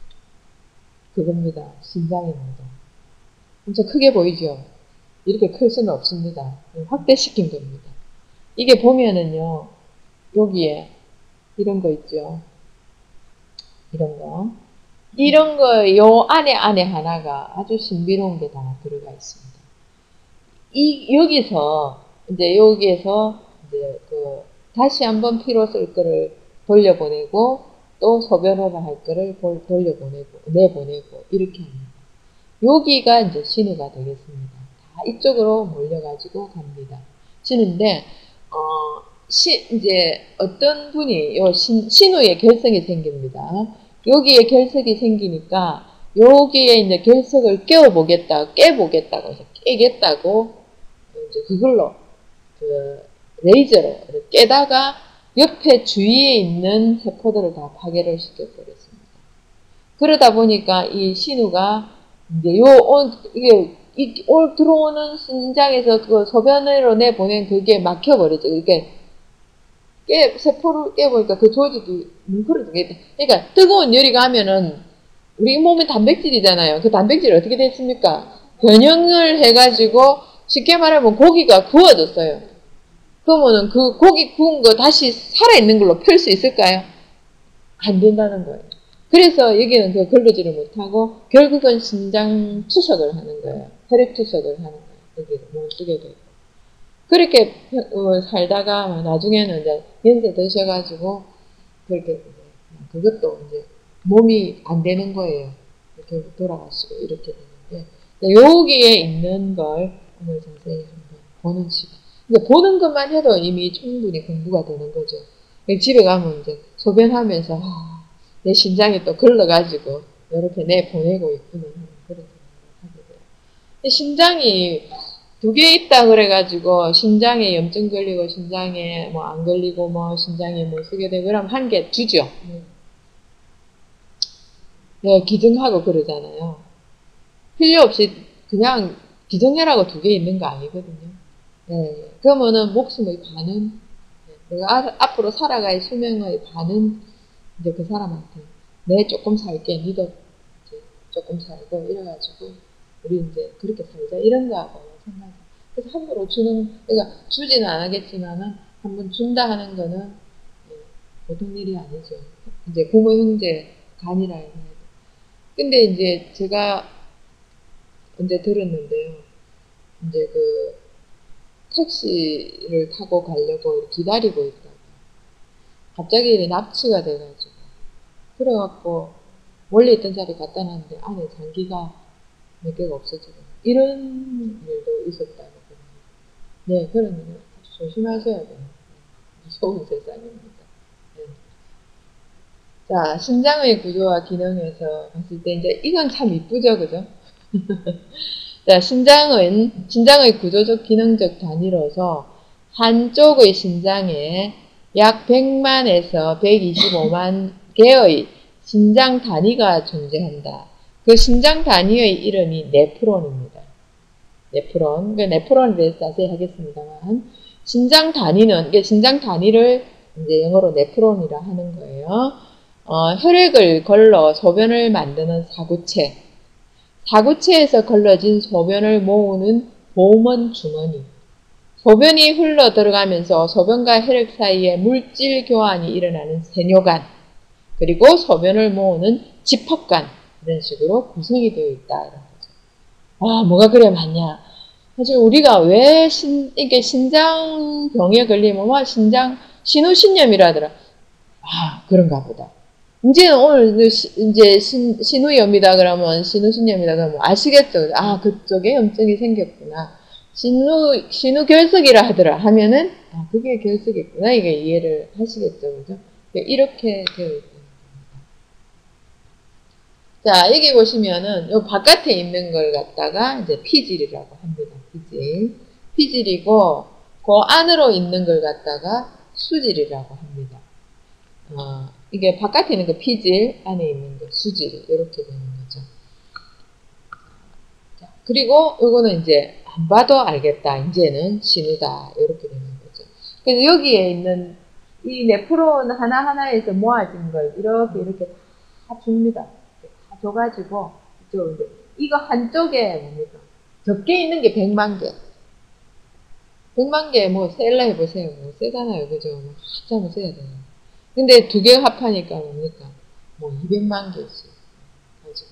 그겁니다. 심장입니다. 엄청 크게 보이죠? 이렇게 클 수는 없습니다. 확대시킨 겁니다. 이게 보면은요, 여기에 이런 거 있죠? 이런 거. 이런 거, 요 안에 안에 하나가 아주 신비로운 게 다 들어가 있습니다. 이, 여기서, 이제 여기에서, 이제 그, 다시 한번 피로 쓸 거를 돌려보내고, 또 소변을 할 거를 돌려보내고, 내보내고, 이렇게 합니다. 여기가 이제 신우가 되겠습니다. 다 이쪽으로 몰려가지고 갑니다. 신우인데, 어, 시, 이제 어떤 분이 요 신, 신우의 결석이 생깁니다. 여기에 결석이 생기니까 여기에 이제 결석을 깨워보겠다, 깨보겠다고 해서 깨겠다고 이제 그걸로 그 레이저로 깨다가 옆에 주위에 있는 세포들을 다 파괴를 시켜버렸습니다. 그러다 보니까 이 신우가 이제 요, 온, 이게, 이, 올 들어오는 신장에서 그 소변으로 내보낸 그게 막혀버리죠. 이게, 깨, 세포를 깨보니까 그 조직이 뭉클어지게 돼. 그러니까 뜨거운 열이 가면은 우리 몸에 단백질이잖아요. 그 단백질이 어떻게 됐습니까? 변형을 해가지고 쉽게 말하면 고기가 구워졌어요. 그러면은 그 고기 구운 거 다시 살아있는 걸로 펼 수 있을까요? 안 된다는 거예요. 그래서 여기는 그 걸르지를 못하고 결국은 신장 투석을 하는 거예요. 혈액 투석을 하는 거예요. 여기를 못 쓰게 되고. 그렇게 어, 살다가 나중에는 이제 연세 드셔가지고 그렇게 그것도 이제 몸이 안 되는 거예요. 이렇게 돌아가시고 이렇게 되는데 여기에 있는 걸 오늘 자세히 한번 보는 시간. 근데 보는 것만 해도 이미 충분히 공부가 되는 거죠. 집에 가면 이제 소변하면서 내 심장이 또 걸러가지고 이렇게 내 보내고 있구나 그렇게 하게 돼요. 심장이 두 개 있다 그래가지고 심장에 염증 걸리고 심장에 뭐 안 걸리고 뭐 심장에 못 쓰게 되고 그러면 한 개 주죠. 네, 기증하고 그러잖아요. 필요 없이 그냥 기증해라고 두 개 있는 거 아니거든요. 네, 그러면은 목숨의 반은 내가 앞으로 살아갈 수명의 반은 이제 그 사람한테 내 조금 살게 니도 이제 조금 살고 이래가지고 우리 이제 그렇게 살자 이런 거하고 생각해. 그래서 함부로 주는 그러니까 주지는 않겠지만은 한번 준다 하는 거는 보통 일이 아니죠. 이제 부모 형제 간이라 해서. 근데 이제 제가 언제 들었는데요. 이제 그 택시를 타고 가려고 기다리고 있다가 갑자기 이래 납치가 돼가지고 그래갖고 원래 있던 자리 갖다 놨는데 안에 장기가 몇 개가 없어지고 이런 일도 있었다고. 네, 그런 일 조심하셔야 돼요. 무서운 세상입니다. 네. 자, 심장의 구조와 기능에서 봤을 때 이제 이건 참 이쁘죠, 그죠? 자, 심장은 심장의 구조적 기능적 단위로서 한쪽의 심장에 약 백만에서 백이십오만 개의 심장 단위가 존재한다. 그 심장 단위의 이름이 네프론입니다. 네프론. 그 네프론에 대해서 자세히 하겠습니다만, 심장 단위는, 이게 심장 단위를 이제 영어로 네프론이라 하는 거예요. 어, 혈액을 걸러 소변을 만드는 사구체. 사구체에서 걸러진 소변을 모으는 보문 주머니. 소변이 흘러 들어가면서 소변과 혈액 사이에 물질 교환이 일어나는 세뇨관. 그리고 소변을 모으는 지퍼관. 이런 식으로 구성이 되어 있다. 이런 거죠. 아, 뭐가 그래 많냐. 사실 우리가 왜 신, 이게 신장병에 걸리면 와, 신장, 신우신염이라더라. 아, 그런가 보다. 이제는 오늘 이제 신, 신우염이다 그러면 신우신염이다 그러면 아시겠죠? 아, 그쪽에 염증이 생겼구나. 신우, 신우결석이라 하더라 하면은, 아, 그게 결석이구나. 이게 이해를 하시겠죠? 그죠? 이렇게 되어 있다. 자, 여기 보시면은, 요 바깥에 있는 걸 갖다가 이제 피질이라고 합니다. 피질. 피질이고, 그 안으로 있는 걸 갖다가 수질이라고 합니다. 어, 이게 바깥에 있는 거 피질, 안에 있는 거 수질. 이렇게 되는 거죠. 자, 그리고 요거는 이제, 안 봐도 알겠다. 이제는 신우다. 이렇게 되는 거죠. 그래서 여기에 있는 이 네프론 하나하나에서 모아진 걸 이렇게 이렇게 다 줍니다. 줘가지고, 이쪽, 이제, 이거 한쪽에 뭡니까? 적게 있는 게 백만 개. 백만 개, 뭐, 셀라 해보세요. 뭐, 세잖아요. 그죠? 뭐, 한참을 써야 돼요. 근데 두 개 합하니까 뭡니까? 뭐, 이백만 개씩. 가지고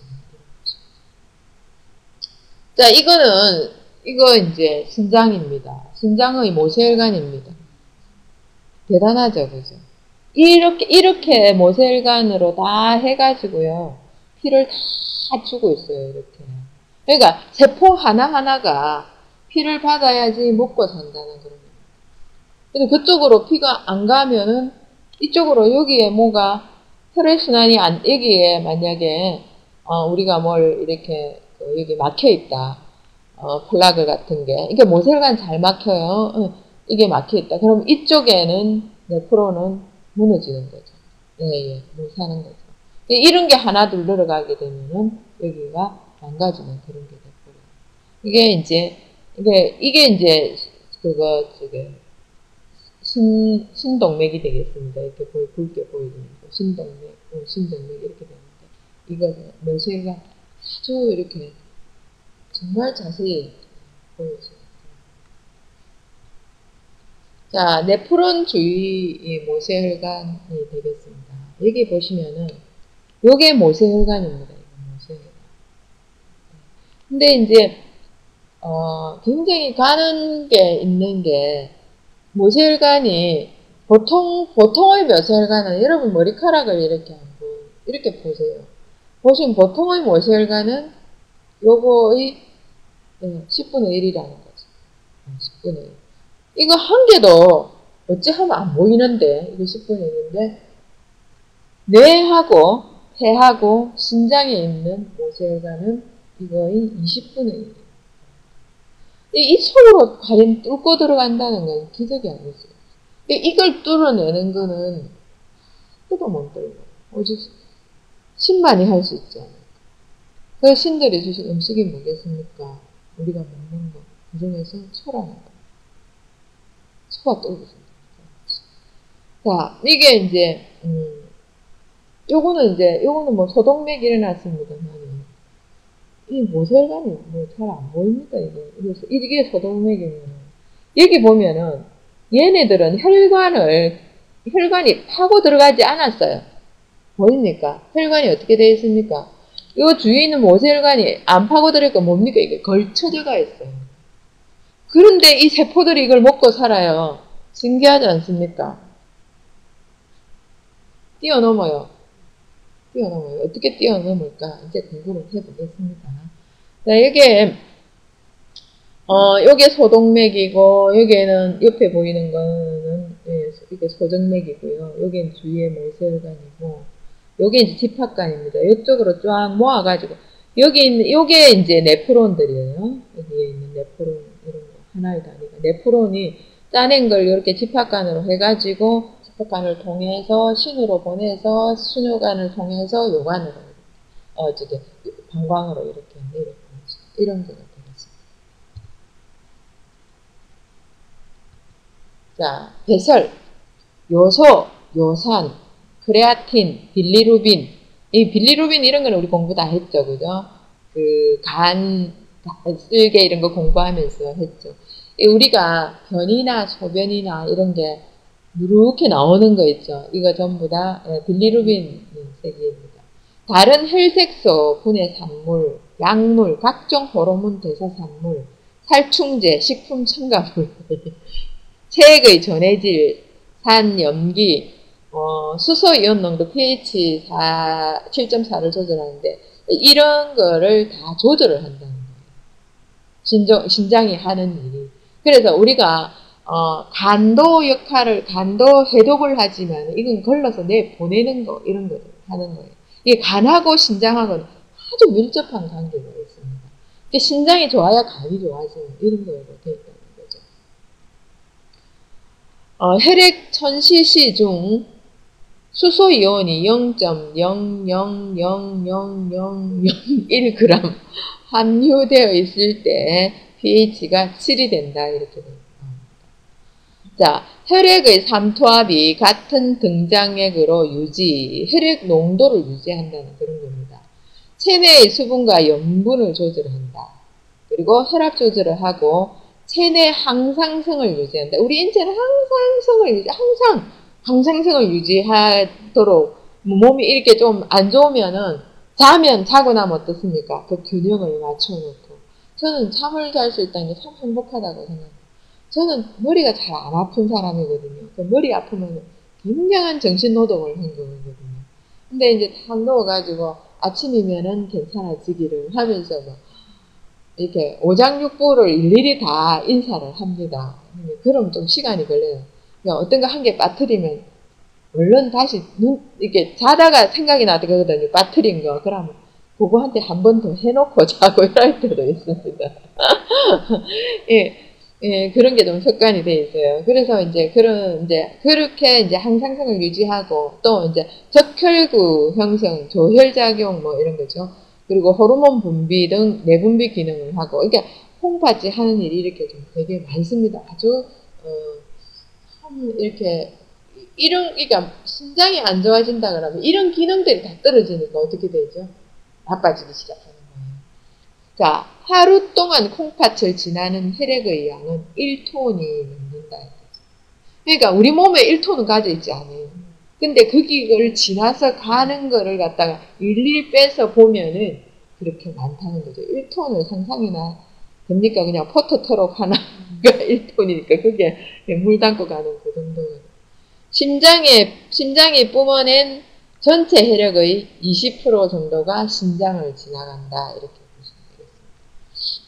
자, 이거는, 이거 이제, 신장입니다. 신장의 모세혈관입니다. 대단하죠? 그죠? 이렇게, 이렇게 모세혈관으로 다 해가지고요. 피를 다 주고 있어요, 이렇게. 그러니까, 세포 하나하나가 피를 받아야지 먹고 산다는 그런 거예요. 근데 그쪽으로 피가 안 가면은, 이쪽으로 여기에 뭐가, 혈액순환이 안, 여기에 만약에, 어, 우리가 뭘 이렇게, 그 여기 막혀 있다. 어, 플라그 같은 게. 이게 모세혈관 잘 막혀요. 어, 이게 막혀 있다. 그럼 이쪽에는, 네프론은 무너지는 거죠. 예, 예, 못 사는 거죠. 이런 게 하나둘 늘어가게 되면은 여기가 망가지는 그런 게 돼버려요. 이게 이제 이게 이게 이제 그거 저게 신 신동맥이 되겠습니다. 이렇게 보이 굵게 보이는 거 신동맥, 어, 신동맥 이렇게 되는데 이거는 모세혈관 아주 이렇게 정말 자세히 보여줘요. 자, 네프론 주위의 모세혈관이 되겠습니다. 여기 보시면은 요게 모세혈관입니다. 모세혈관. 근데 이제 어, 굉장히 가는 게 있는 게 모세혈관이 보통 보통의 모세혈관은 여러분 머리카락을 이렇게 한번 이렇게 보세요. 보시면 보통의 모세혈관은 요거의 십분의 일이라는 거죠. 십분의 일. 이거 한 개도 어찌하면 안 보이는데 이거 십분의 일인데 뇌하고 폐하고 심장에 있는 모세혈관은 이거의 이십분의 일. 이 속으로 과연 뚫고 들어간다는 건 기적이 아니죠. 이걸 뚫어내는 거는 그도 못 들고 오직 신만이 할 수 있지 않을까. 그 신들이 주신 음식이 뭐겠습니까? 우리가 먹는 거. 그 중에서 소라는 거. 소가 뚫고 자, 이게 이제 음, 요거는 이제 요거는 뭐 소동맥 일어났습니다만 이 모세혈관이 뭐 잘 안 보입니다, 이게. 이게 소동맥이면. 여기 보면은, 얘네들은 혈관을, 혈관이 파고 들어가지 않았어요. 보입니까? 혈관이 어떻게 되어 있습니까? 이 주위에 있는 모세혈관이 안 파고 들어가니까 뭡니까? 이게 걸쳐져가 있어요. 그런데 이 세포들이 이걸 먹고 살아요. 신기하지 않습니까? 뛰어넘어요. 뛰어넘어요. 어떻게 뛰어넘을까? 이제 공부를 해보겠습니다. 자, 이게, 어, 요게 소동맥이고, 여기에는, 옆에 보이는 거는, 예, 이게 소정맥이고요. 여기는 주위에 모세혈관이고, 요게 이제 집합관입니다. 이쪽으로 쫙 모아가지고, 여기 있는, 요게 이제 네프론들이에요. 여기에 있는 네프론, 이런 거, 하나의 단위가. 네프론이 짜낸 걸 이렇게 집합관으로 해가지고, 집합관을 통해서, 신으로 보내서, 순요관을 통해서 요관으로, 어, 저기, 방광으로 이렇게 내려보내죠. 이런 거가 되겠습니다. 자, 배설, 요소, 요산, 크레아틴, 빌리루빈. 이 빌리루빈 이런 거는 우리 공부 다 했죠. 그죠? 그, 간, 쓸개 이런 거 공부하면서 했죠. 우리가 변이나 소변이나 이런 게 이렇게 나오는 거 있죠. 이거 전부 다 빌리루빈 색입니다. 다른 혈색소, 분해 산물, 약물, 각종 호르몬 대사 산물, 살충제, 식품 첨가물, 체액의 전해질, 산, 염기, 어, 수소 이온 농도 pH 칠 점 사를 조절하는데 이런 거를 다 조절을 한다는 거예요. 신장, 신장이 하는 일이. 그래서 우리가 어, 간도 역할을, 간도 해독을 하지만 이건 걸러서 내 보내는 거 이런 거 하는 거예요. 이게 간하고 신장하고는 아주 밀접한 관계가 있습니다. 신장이 좋아야 간이 좋아지는 이런 거로 되어 있다는 거죠. 어, 혈액 천 씨씨 중 수소 이온이 영 점 영 영 영 영 영 일 그램 함유되어 있을 때 pH가 칠이 된다 이렇게 됩니다. 자, 혈액의 삼투압이 같은 등장액으로 유지, 혈액 농도를 유지한다는 그런 겁니다. 체내의 수분과 염분을 조절한다. 그리고 혈압 조절을 하고 체내 항상성을 유지한다. 우리 인체는 항상성을 유지, 항상 항상성을 유지하도록 몸이 이렇게 좀 안 좋으면은 자면 자고 나면 어떻습니까? 그 균형을 맞춰놓고 저는 잠을 잘 수 있다는 게 참 행복하다고 생각합니다. 저는 머리가 잘 안 아픈 사람이거든요. 그 머리 아프면 굉장한 정신노동을 한 거거든요. 근데 이제 탁 누워가지고 아침이면은 괜찮아지기를 하면서 뭐 이렇게 오장육부를 일일이 다 인사를 합니다. 그럼 좀 시간이 걸려요. 어떤 거 한 개 빠뜨리면 얼른 다시 눈 이렇게 자다가 생각이 나거든요. 빠뜨린 거. 그러면 그거한테 한 번 더 해놓고 자고 이럴 때도 있습니다. 예. 예, 그런 게 좀 습관이 돼 있어요. 그래서 이제 그런, 이제, 그렇게 이제 항상성을 유지하고, 또 이제 적혈구 형성, 조혈작용 뭐 이런 거죠. 그리고 호르몬 분비 등 내분비 기능을 하고, 이게 콩팥이 하는 일이 이렇게 좀 되게 많습니다. 아주, 어, 참 이렇게, 이런, 그러니까 신장이 안 좋아진다 그러면 이런 기능들이 다 떨어지니까 어떻게 되죠? 나빠지기 시작하는 거예요. 자, 하루 동안 콩팥을 지나는 혈액의 양은 일 톤이 넘는다. 그러니까 우리 몸에 일 톤은 가져 있지 않아요. 근데 거기를 지나서 가는 거를 갖다가 일일이 빼서 보면은 그렇게 많다는 거죠. 일 톤을 상상이나 됩니까? 그냥 포토토록 하나가 일 톤이니까 그게 물 담고 가는 그 정도거든요. 심장에, 심장이 뿜어낸 전체 혈액의 이십 퍼센트 정도가 신장을 지나간다. 이렇게 보시면 되겠습니다.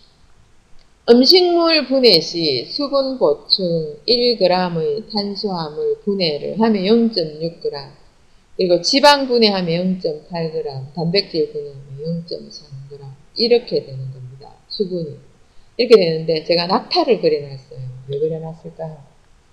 음식물 분해 시 수분 보충 일 그램의 탄수화물 분해를 하면 영 점 육 그램, 그리고 지방 분해하면 영 점 팔 그램, 단백질 분해하면 영 점 삼 그램 이렇게 되는 겁니다. 수분이. 이렇게 되는데 제가 낙타를 그려놨어요. 왜 그려놨을까요?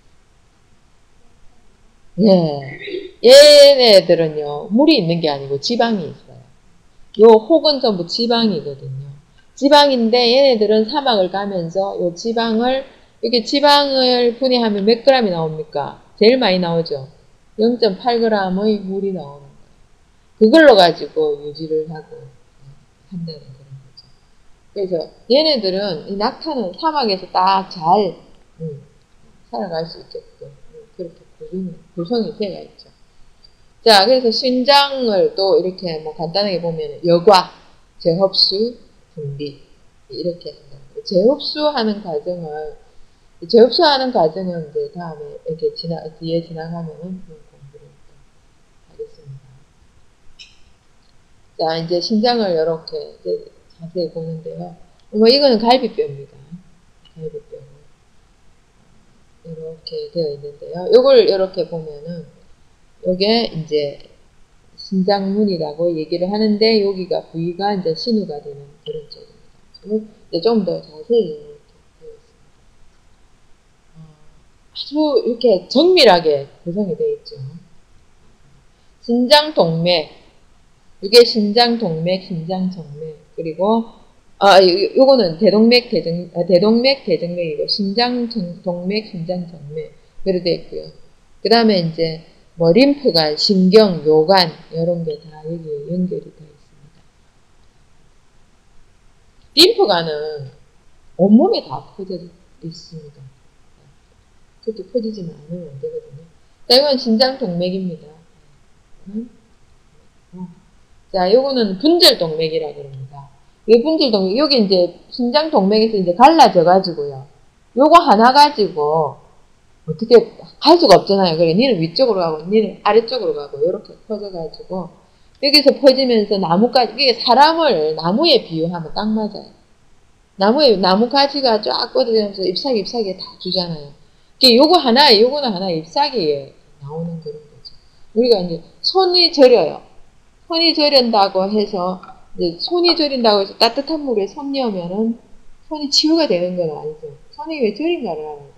예. 얘네들은요, 물이 있는 게 아니고 지방이 있어요. 요 혹은 전부 지방이거든요. 지방인데 얘네들은 사막을 가면서 요 지방을, 이렇게 지방을 분해하면 몇 그램이 나옵니까? 제일 많이 나오죠. 영 점 팔 그램의 물이 나오는 거예요. 그걸로 가지고 유지를 하고 한다는 그런 거죠. 그래서 얘네들은, 이 낙타는 사막에서 딱 잘 음, 살아갈 수 있게끔 그렇게 구성이 되어 있죠. 자, 그래서 신장을 또 이렇게 뭐 간단하게 보면 여과, 재흡수, 분비 이렇게 한다. 재흡수하는 과정을 재흡수하는 과정은 이제 다음에 이렇게 지나 뒤에 지나가면은 공부를 하겠습니다. 자, 이제 심장을 이렇게 이제 자세히 보는데요. 뭐, 이거는 갈비뼈입니다. 갈비뼈. 이렇게 되어 있는데요. 요걸 이렇게 보면은, 요게 이제 심장문이라고 얘기를 하는데, 여기가 부위가 이제 신우가 되는 그런 쪽입니다. 이제 좀 더 자세히 이렇게 되어 있습니다. 어, 아주 이렇게 정밀하게 구성이 되어 있죠. 신장동맥, 이게 신장동맥, 신장정맥, 그리고 아, 요, 요거는 대동맥, 대정, 아, 대동맥, 대정맥이고, 신장동맥, 신장정맥, 그렇게 되어 있고요. 그 다음에 이제, 뭐, 림프관, 신경, 요관, 이런 게 다 여기에 연결이 되어 있습니다. 림프관은 온몸에 다 퍼져 있습니다. 그렇게 퍼지지만 않으면 안 되거든요. 자, 이건 신장동맥입니다. 자, 요거는 분절동맥이라고 그럽니다. 이 분절동맥, 여기 이제 신장동맥에서 이제 갈라져가지고요. 요거 하나 가지고 어떻게 할 수가 없잖아요. 그래, 니는 위쪽으로 가고, 니는 아래쪽으로 가고, 이렇게 퍼져가지고, 여기서 퍼지면서 나무까지, 이게 사람을 나무에 비유하면 딱 맞아요. 나무에, 나무 가지가 쫙 뻗어지면서 잎사귀, 잎사귀에 다 주잖아요. 이게 요거 하나, 요거는 하나 잎사귀에 나오는 그런 거죠. 우리가 이제 손이 저려요. 손이 저린다고 해서, 이제 손이 저린다고 해서 따뜻한 물에 손 넣으면은 손이 치유가 되는 건 아니죠. 손이 왜 저린가를 알아야 돼요.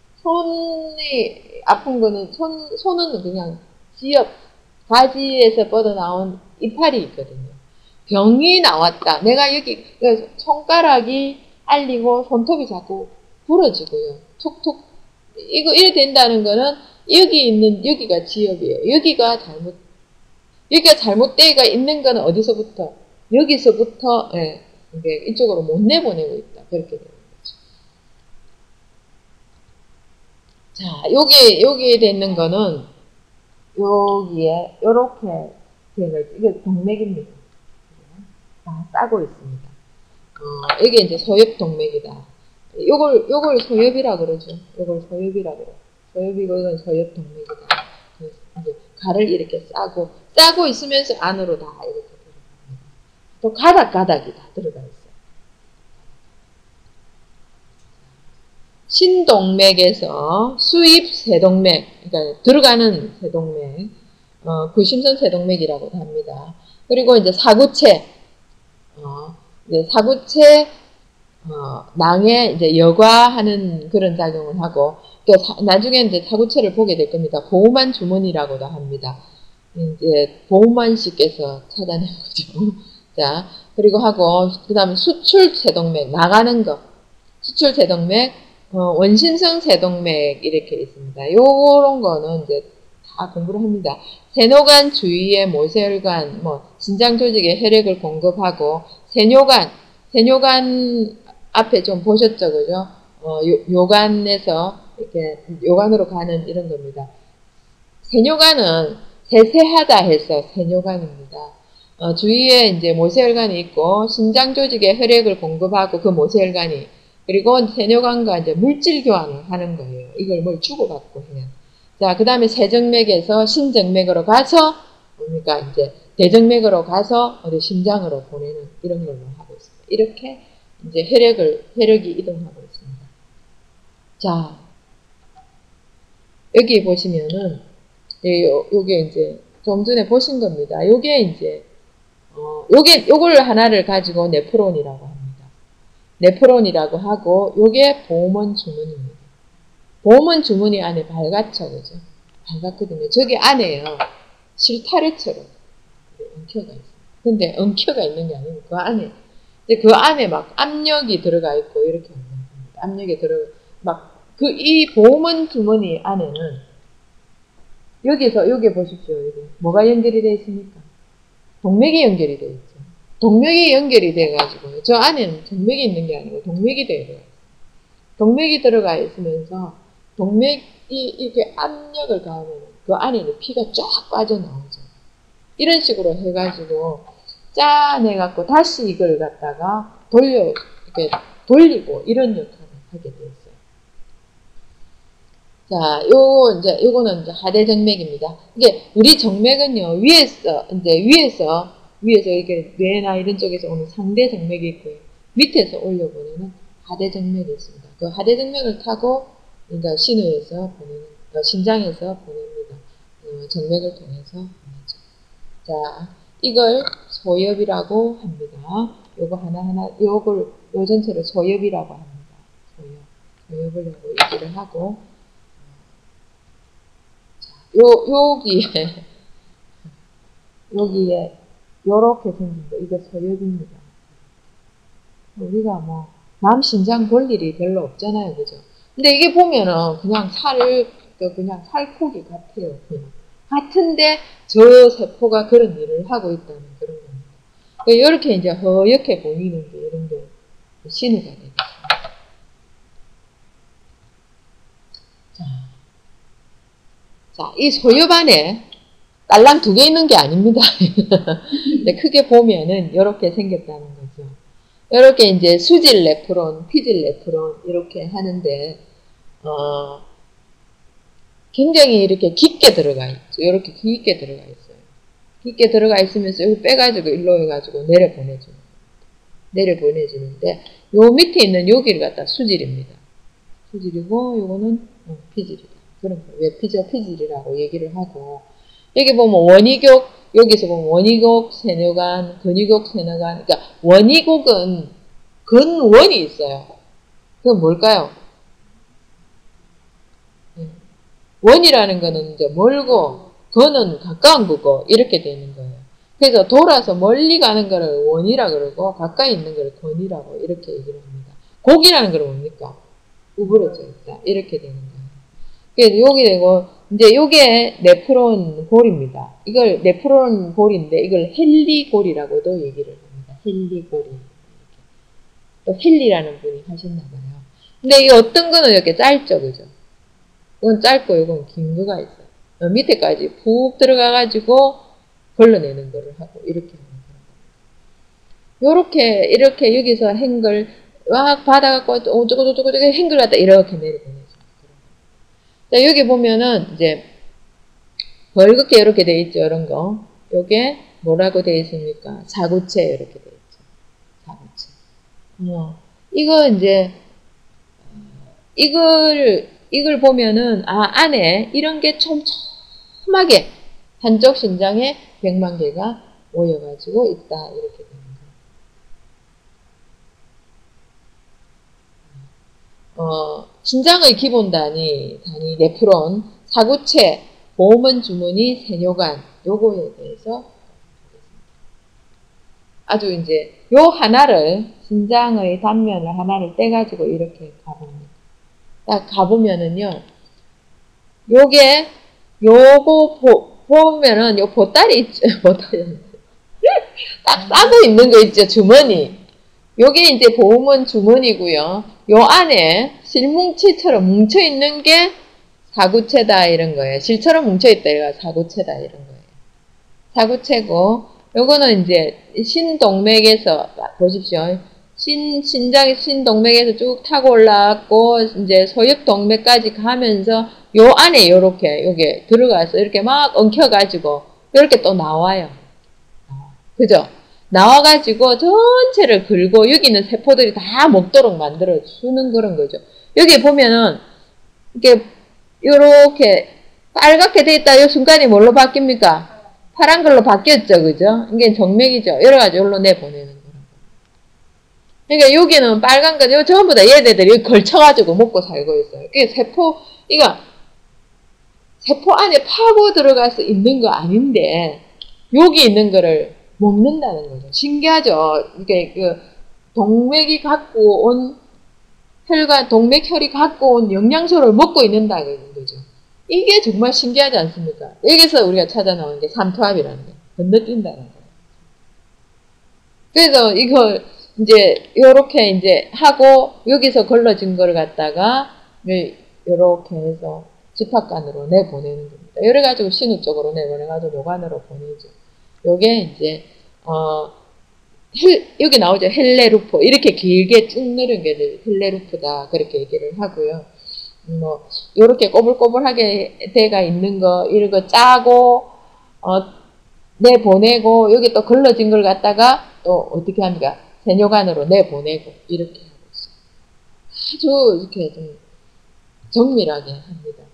손이 아픈 거는, 손, 손은 그냥 지엽, 가지에서 뻗어나온 이파리 있거든요. 병이 나왔다. 내가 여기, 손가락이 알리고 손톱이 자꾸 부러지고요. 톡톡. 이거, 이래 된다는 거는 여기 있는, 여기가 지엽이에요. 여기가 잘못, 여기가 잘못되어 있는 거는 어디서부터? 여기서부터, 예, 이쪽으로 못 내보내고 있다. 그렇게 돼요. 자, 여기, 여기에 되는 거는, 여기에, 요렇게 된 거, 이게 동맥입니다. 다 싸고 있습니다. 어, 이게 이제 서엽동맥이다. 요걸, 요걸 서엽이라 그러죠. 요걸 서엽이라 그래요. 서엽이고, 이건 서엽동맥이다. 그래서 이제 갈을 이렇게 싸고, 싸고 있으면서 안으로 다 이렇게 들어갑니다. 또 가닥가닥이 다 들어가 있어요. 신동맥에서 수입 세동맥, 그러니까 들어가는 세동맥, 어, 구심선 세동맥이라고도 합니다. 그리고 이제 사구체, 어, 이제 사구체, 어, 낭에 이제 여과하는 그런 작용을 하고, 또 사, 나중에 이제 사구체를 보게 될 겁니다. 보호만 주머니라고도 합니다. 이제 보호만 씨께서 찾아내보죠. 자, 그리고 하고, 그 다음에 수출 세동맥, 나가는 거, 수출 세동맥, 어, 원심성 세동맥 이렇게 있습니다. 요런 거는 이제 다 공부를 합니다. 세노관 주위의 모세혈관, 뭐 신장 조직에 혈액을 공급하고 세뇨관, 세뇨관 앞에 좀 보셨죠, 그죠? 어, 요, 요관에서 이렇게 요관으로 가는 이런 겁니다. 세뇨관은 세세하다 해서 세뇨관입니다. 어, 주위에 이제 모세혈관이 있고 신장 조직에 혈액을 공급하고 그 모세혈관이 그리고 세뇨관과 이제 물질 교환을 하는 거예요. 이걸 뭘 주고받고 해요. 자, 그 다음에 세정맥에서 신정맥으로 가서 뭡니까 이제 대정맥으로 가서 어디 심장으로 보내는 이런 걸로 하고 있습니다. 이렇게 이제 혈액을 혈액이 이동하고 있습니다. 자, 여기 보시면은 요, 요게 이제 좀 전에 보신 겁니다. 요게 이제 어, 요게 요걸 하나를 가지고 네프론이라고 합니다. 네프론이라고 하고 요게 보호문 주문입니다. 보호문 주문이 안에 밝았죠, 그죠? 밝았거든요. 저기 안에요. 실타래처럼 엉켜가 있어요. 근데 엉켜가 있는 게 아니고 그 안에 이제 그 안에 막 압력이 들어가 있고 이렇게 합니다. 압력이 들어 막 그 이 보호문 주머니 안에는 여기서 여기 보십시오. 여기 뭐가 연결이 되어 있습니까? 동맥이 연결이 되어 있죠. 동맥이 연결이 돼가지고 저 안에는 동맥이 있는 게 아니고 동맥이 되어 있어요. 동맥이 들어가 있으면서 동맥이 이렇게 압력을 가하면 그 안에는 피가 쫙 빠져나오죠. 이런 식으로 해가지고 짜내갖고 다시 이걸 갖다가 돌려 이렇게 돌리고 이런 역할을 하게 돼 있어요. 자, 요 이제 요거는 이제 하대정맥입니다. 이게 우리 정맥은요 위에서 이제 위에서 위에서 이렇게 뇌나 이런 쪽에서 오는 상대 정맥이 있고요. 밑에서 올려보내는 하대 정맥이 있습니다. 그 하대 정맥을 타고 그러니까 신의에서 보내는, 그러니까 심장에서 보냅니다. 어, 정맥을 통해서 보내죠. 자, 이걸 소엽이라고 합니다. 요거 하나하나, 요걸, 요 전체를 소엽이라고 합니다. 소엽. 소엽을 하고 얘기를 하고, 자, 요, 여기에, 여기에, 요렇게 생긴 거, 이거 소엽입니다. 우리가 뭐, 남 신장 볼 일이 별로 없잖아요. 그죠? 근데 이게 보면은 그냥 살, 그냥 살코기 같아요. 그냥. 같은데 저 세포가 그런 일을 하고 있다는 그런 겁니다. 이렇게 이제 허옇게 보이는 게 이런 게 신호가 되겠습니다. 자, 자, 이 소엽 안에 딸랑 두 개 있는 게 아닙니다. 크게 보면은 이렇게 생겼다는 거죠. 이렇게 이제 수질 네프론, 피질 네프론 이렇게 하는데 어, 굉장히 이렇게 깊게 들어가 있죠. 이렇게 깊게 들어가 있어요. 깊게 들어가 있으면서 여기 빼가지고 일로 해가지고 내려보내주는 내려보내주는데 요 밑에 있는 여기를 갖다 수질입니다. 수질이고 요거는 어, 피질이다. 그런 거. 왜 피질, 피질이라고 얘기를 하고 여기 보면 원이격, 여기서 보면 원이격, 세뇌관, 근이격, 세뇌관. 그러니까 원이격은 근원이 있어요. 그건 뭘까요? 원이라는 거는 이제 멀고 근은 가까운 거고 이렇게 되는 거예요. 그래서 돌아서 멀리 가는 거를 원이라 그러고 가까이 있는 거를 근이라고 이렇게 얘기를 합니다. 곡이라는 건 뭡니까? 우그러져 있다. 이렇게 되는 거예요. 그래서 여기 되고 이제 요게 네프론 골입니다. 이걸 네프론 골인데 이걸 헨리골이라고도 얘기를 합니다. 헨리골이. 또 헨리라는 분이 하셨나 봐요. 근데 이 어떤 거는 이렇게 짧죠, 그죠? 이건 짧고 이건 긴 거가 있어요. 어, 밑에까지 푹 들어가가지고 걸러내는 거를 하고 이렇게 하는 거예요. 요렇게 이렇게 여기서 행걸 막 받아갖고 어쩌고저쩌고 행걸 갖다 이렇게 내려보내죠. 자, 여기 보면은 이제 벌겋게 이렇게 돼 있죠, 이런 거. 요게 뭐라고 돼 있습니까? 사구체 이렇게 돼 있죠. 사구체. 어, 이거 이제 이걸 이걸 보면은 아 안에 이런 게 촘촘하게 한쪽 신장에 백만 개가 모여가지고 있다 이렇게 되는 거예요. 어, 신장의 기본 단위, 단위 네프론, 사구체, 보문 주머니, 세뇨관 요거에 대해서 아주 이제 요 하나를 신장의 단면을 하나를 떼가지고 이렇게 가봅니다. 딱 가보면은요, 요게, 요거 보, 보면은 요 보따리 있죠, 보따리. 딱 싸고 있는 거 있죠, 주머니. 요게 이제 보험은 주머니고요. 요 안에 실뭉치처럼 뭉쳐있는 게 사구체다, 이런 거예요. 실처럼 뭉쳐있다, 이거 사구체다, 이런 거예요. 사구체고, 요거는 이제 신동맥에서, 보십시오. 신, 신장의 신동맥에서 쭉 타고 올라왔고, 이제 소엽동맥까지 가면서, 요 안에 요렇게, 요게 들어가서 이렇게 막 엉켜가지고, 이렇게 또 나와요. 그죠? 나와가지고 전체를 긁고, 여기 있는 세포들이 다 먹도록 만들어주는 그런 거죠. 여기 보면은, 이게, 요렇게, 빨갛게 돼 있다, 요 순간이 뭘로 바뀝니까? 파란 걸로 바뀌었죠, 그죠? 이게 정맥이죠. 여러 가지 요로 내보내는. 그러니까 여기는 빨간 거, 요 전부 다 얘네들이 걸쳐가지고 먹고 살고 있어요. 이게 세포, 이거, 세포 안에 파고 들어가서 있는 거 아닌데, 여기 있는 거를 먹는다는 거죠. 신기하죠? 이게, 그, 동맥이 갖고 온, 혈관, 동맥혈이 갖고 온 영양소를 먹고 있는다는 거죠. 이게 정말 신기하지 않습니까? 여기서 우리가 찾아 나오는 게 삼투압이라는 게, 건너뛴다는 거예요. 그래서 이걸, 이제 요렇게 이제 하고 여기서 걸러진 걸 갖다가 요렇게 해서 집합관으로 내보내는 겁니다. 이래 가지고 신우 쪽으로 내보내가지고 요관으로 보내죠. 요게 이제 어 헬, 여기 나오죠. 헬레루프 이렇게 길게 쭉 내린 게 헬레루프다 그렇게 얘기를 하고요. 뭐 요렇게 꼬불꼬불하게 돼가 있는 거 이런 거 짜고 어 내보내고, 여기 또 걸러진 걸 갖다가 또 어떻게 합니까? 세뇨관으로 내보내고, 이렇게 하고 있어요. 아주 이렇게 좀 정밀하게 합니다.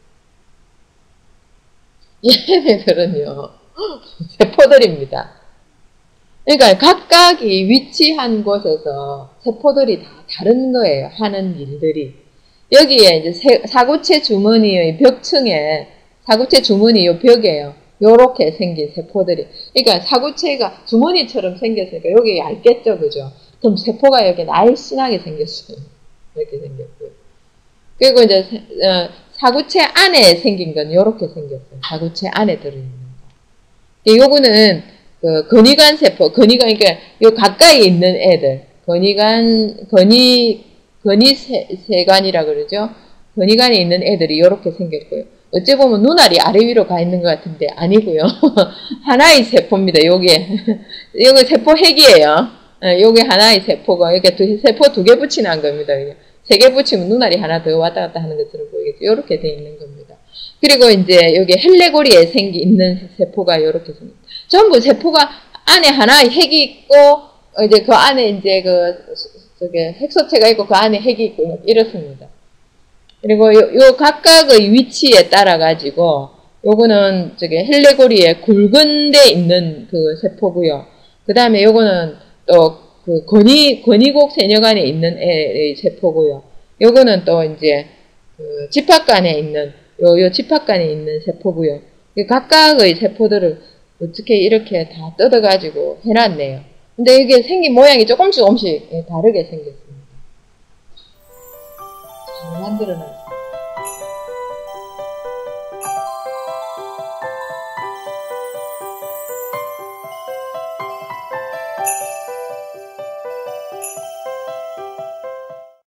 얘네들은요, 세포들입니다. 그러니까 각각이 위치한 곳에서 세포들이 다 다른 거예요. 하는 일들이. 여기에 이제 세, 사구체 주머니의 벽층에, 사구체 주머니 요 벽에요. 요렇게 생긴 세포들이. 그러니까 사구체가 주머니처럼 생겼으니까 여기 얇겠죠, 그죠? 그럼 세포가 여기 날씬하게 생겼어요. 이렇게 생겼고요. 그리고 이제 어, 사구체 안에 생긴 건 요렇게 생겼어요. 사구체 안에 들어있는 거. 요거는 그 건의관 세포, 건의관, 그러니까 요 가까이 있는 애들, 건의관, 건의, 건의세관이라 그러죠. 건의관에 있는 애들이 요렇게 생겼고요. 어찌 보면 눈알이 아래 위로 가 있는 것 같은데 아니고요. 하나의 세포입니다. 요게 요게 세포 핵이에요. 요게 하나의 세포가 이렇게 두, 세포 두 개 붙이는 겁니다. 세 개 붙이면 눈알이 하나 더 왔다 갔다 하는 것처럼 보이겠죠. 요렇게 돼 있는 겁니다. 그리고 이제 여기 헬레고리에 생기 있는 세포가 요렇게 생깁니다. 전부 세포가 안에 하나의 핵이 있고 이제 그 안에 이제 그 저게 핵소체가 있고 그 안에 핵이 있고 이렇습니다. 그리고 요, 요 각각의 위치에 따라 가지고 요거는 저기 헬레고리에 굵은 데 있는 그 세포고요. 그 다음에 요거는 또 그 권위 권위곡 세뇨관에 있는 애의 세포고요. 요거는 또 이제 그 집합관에 있는 요, 요 집합관에 있는 세포고요. 각각의 세포들을 어떻게 이렇게 다 뜯어가지고 해놨네요. 근데 이게 생긴 모양이 조금씩 조금씩 다르게 생겼습니다. 잘 만들어놨습니다.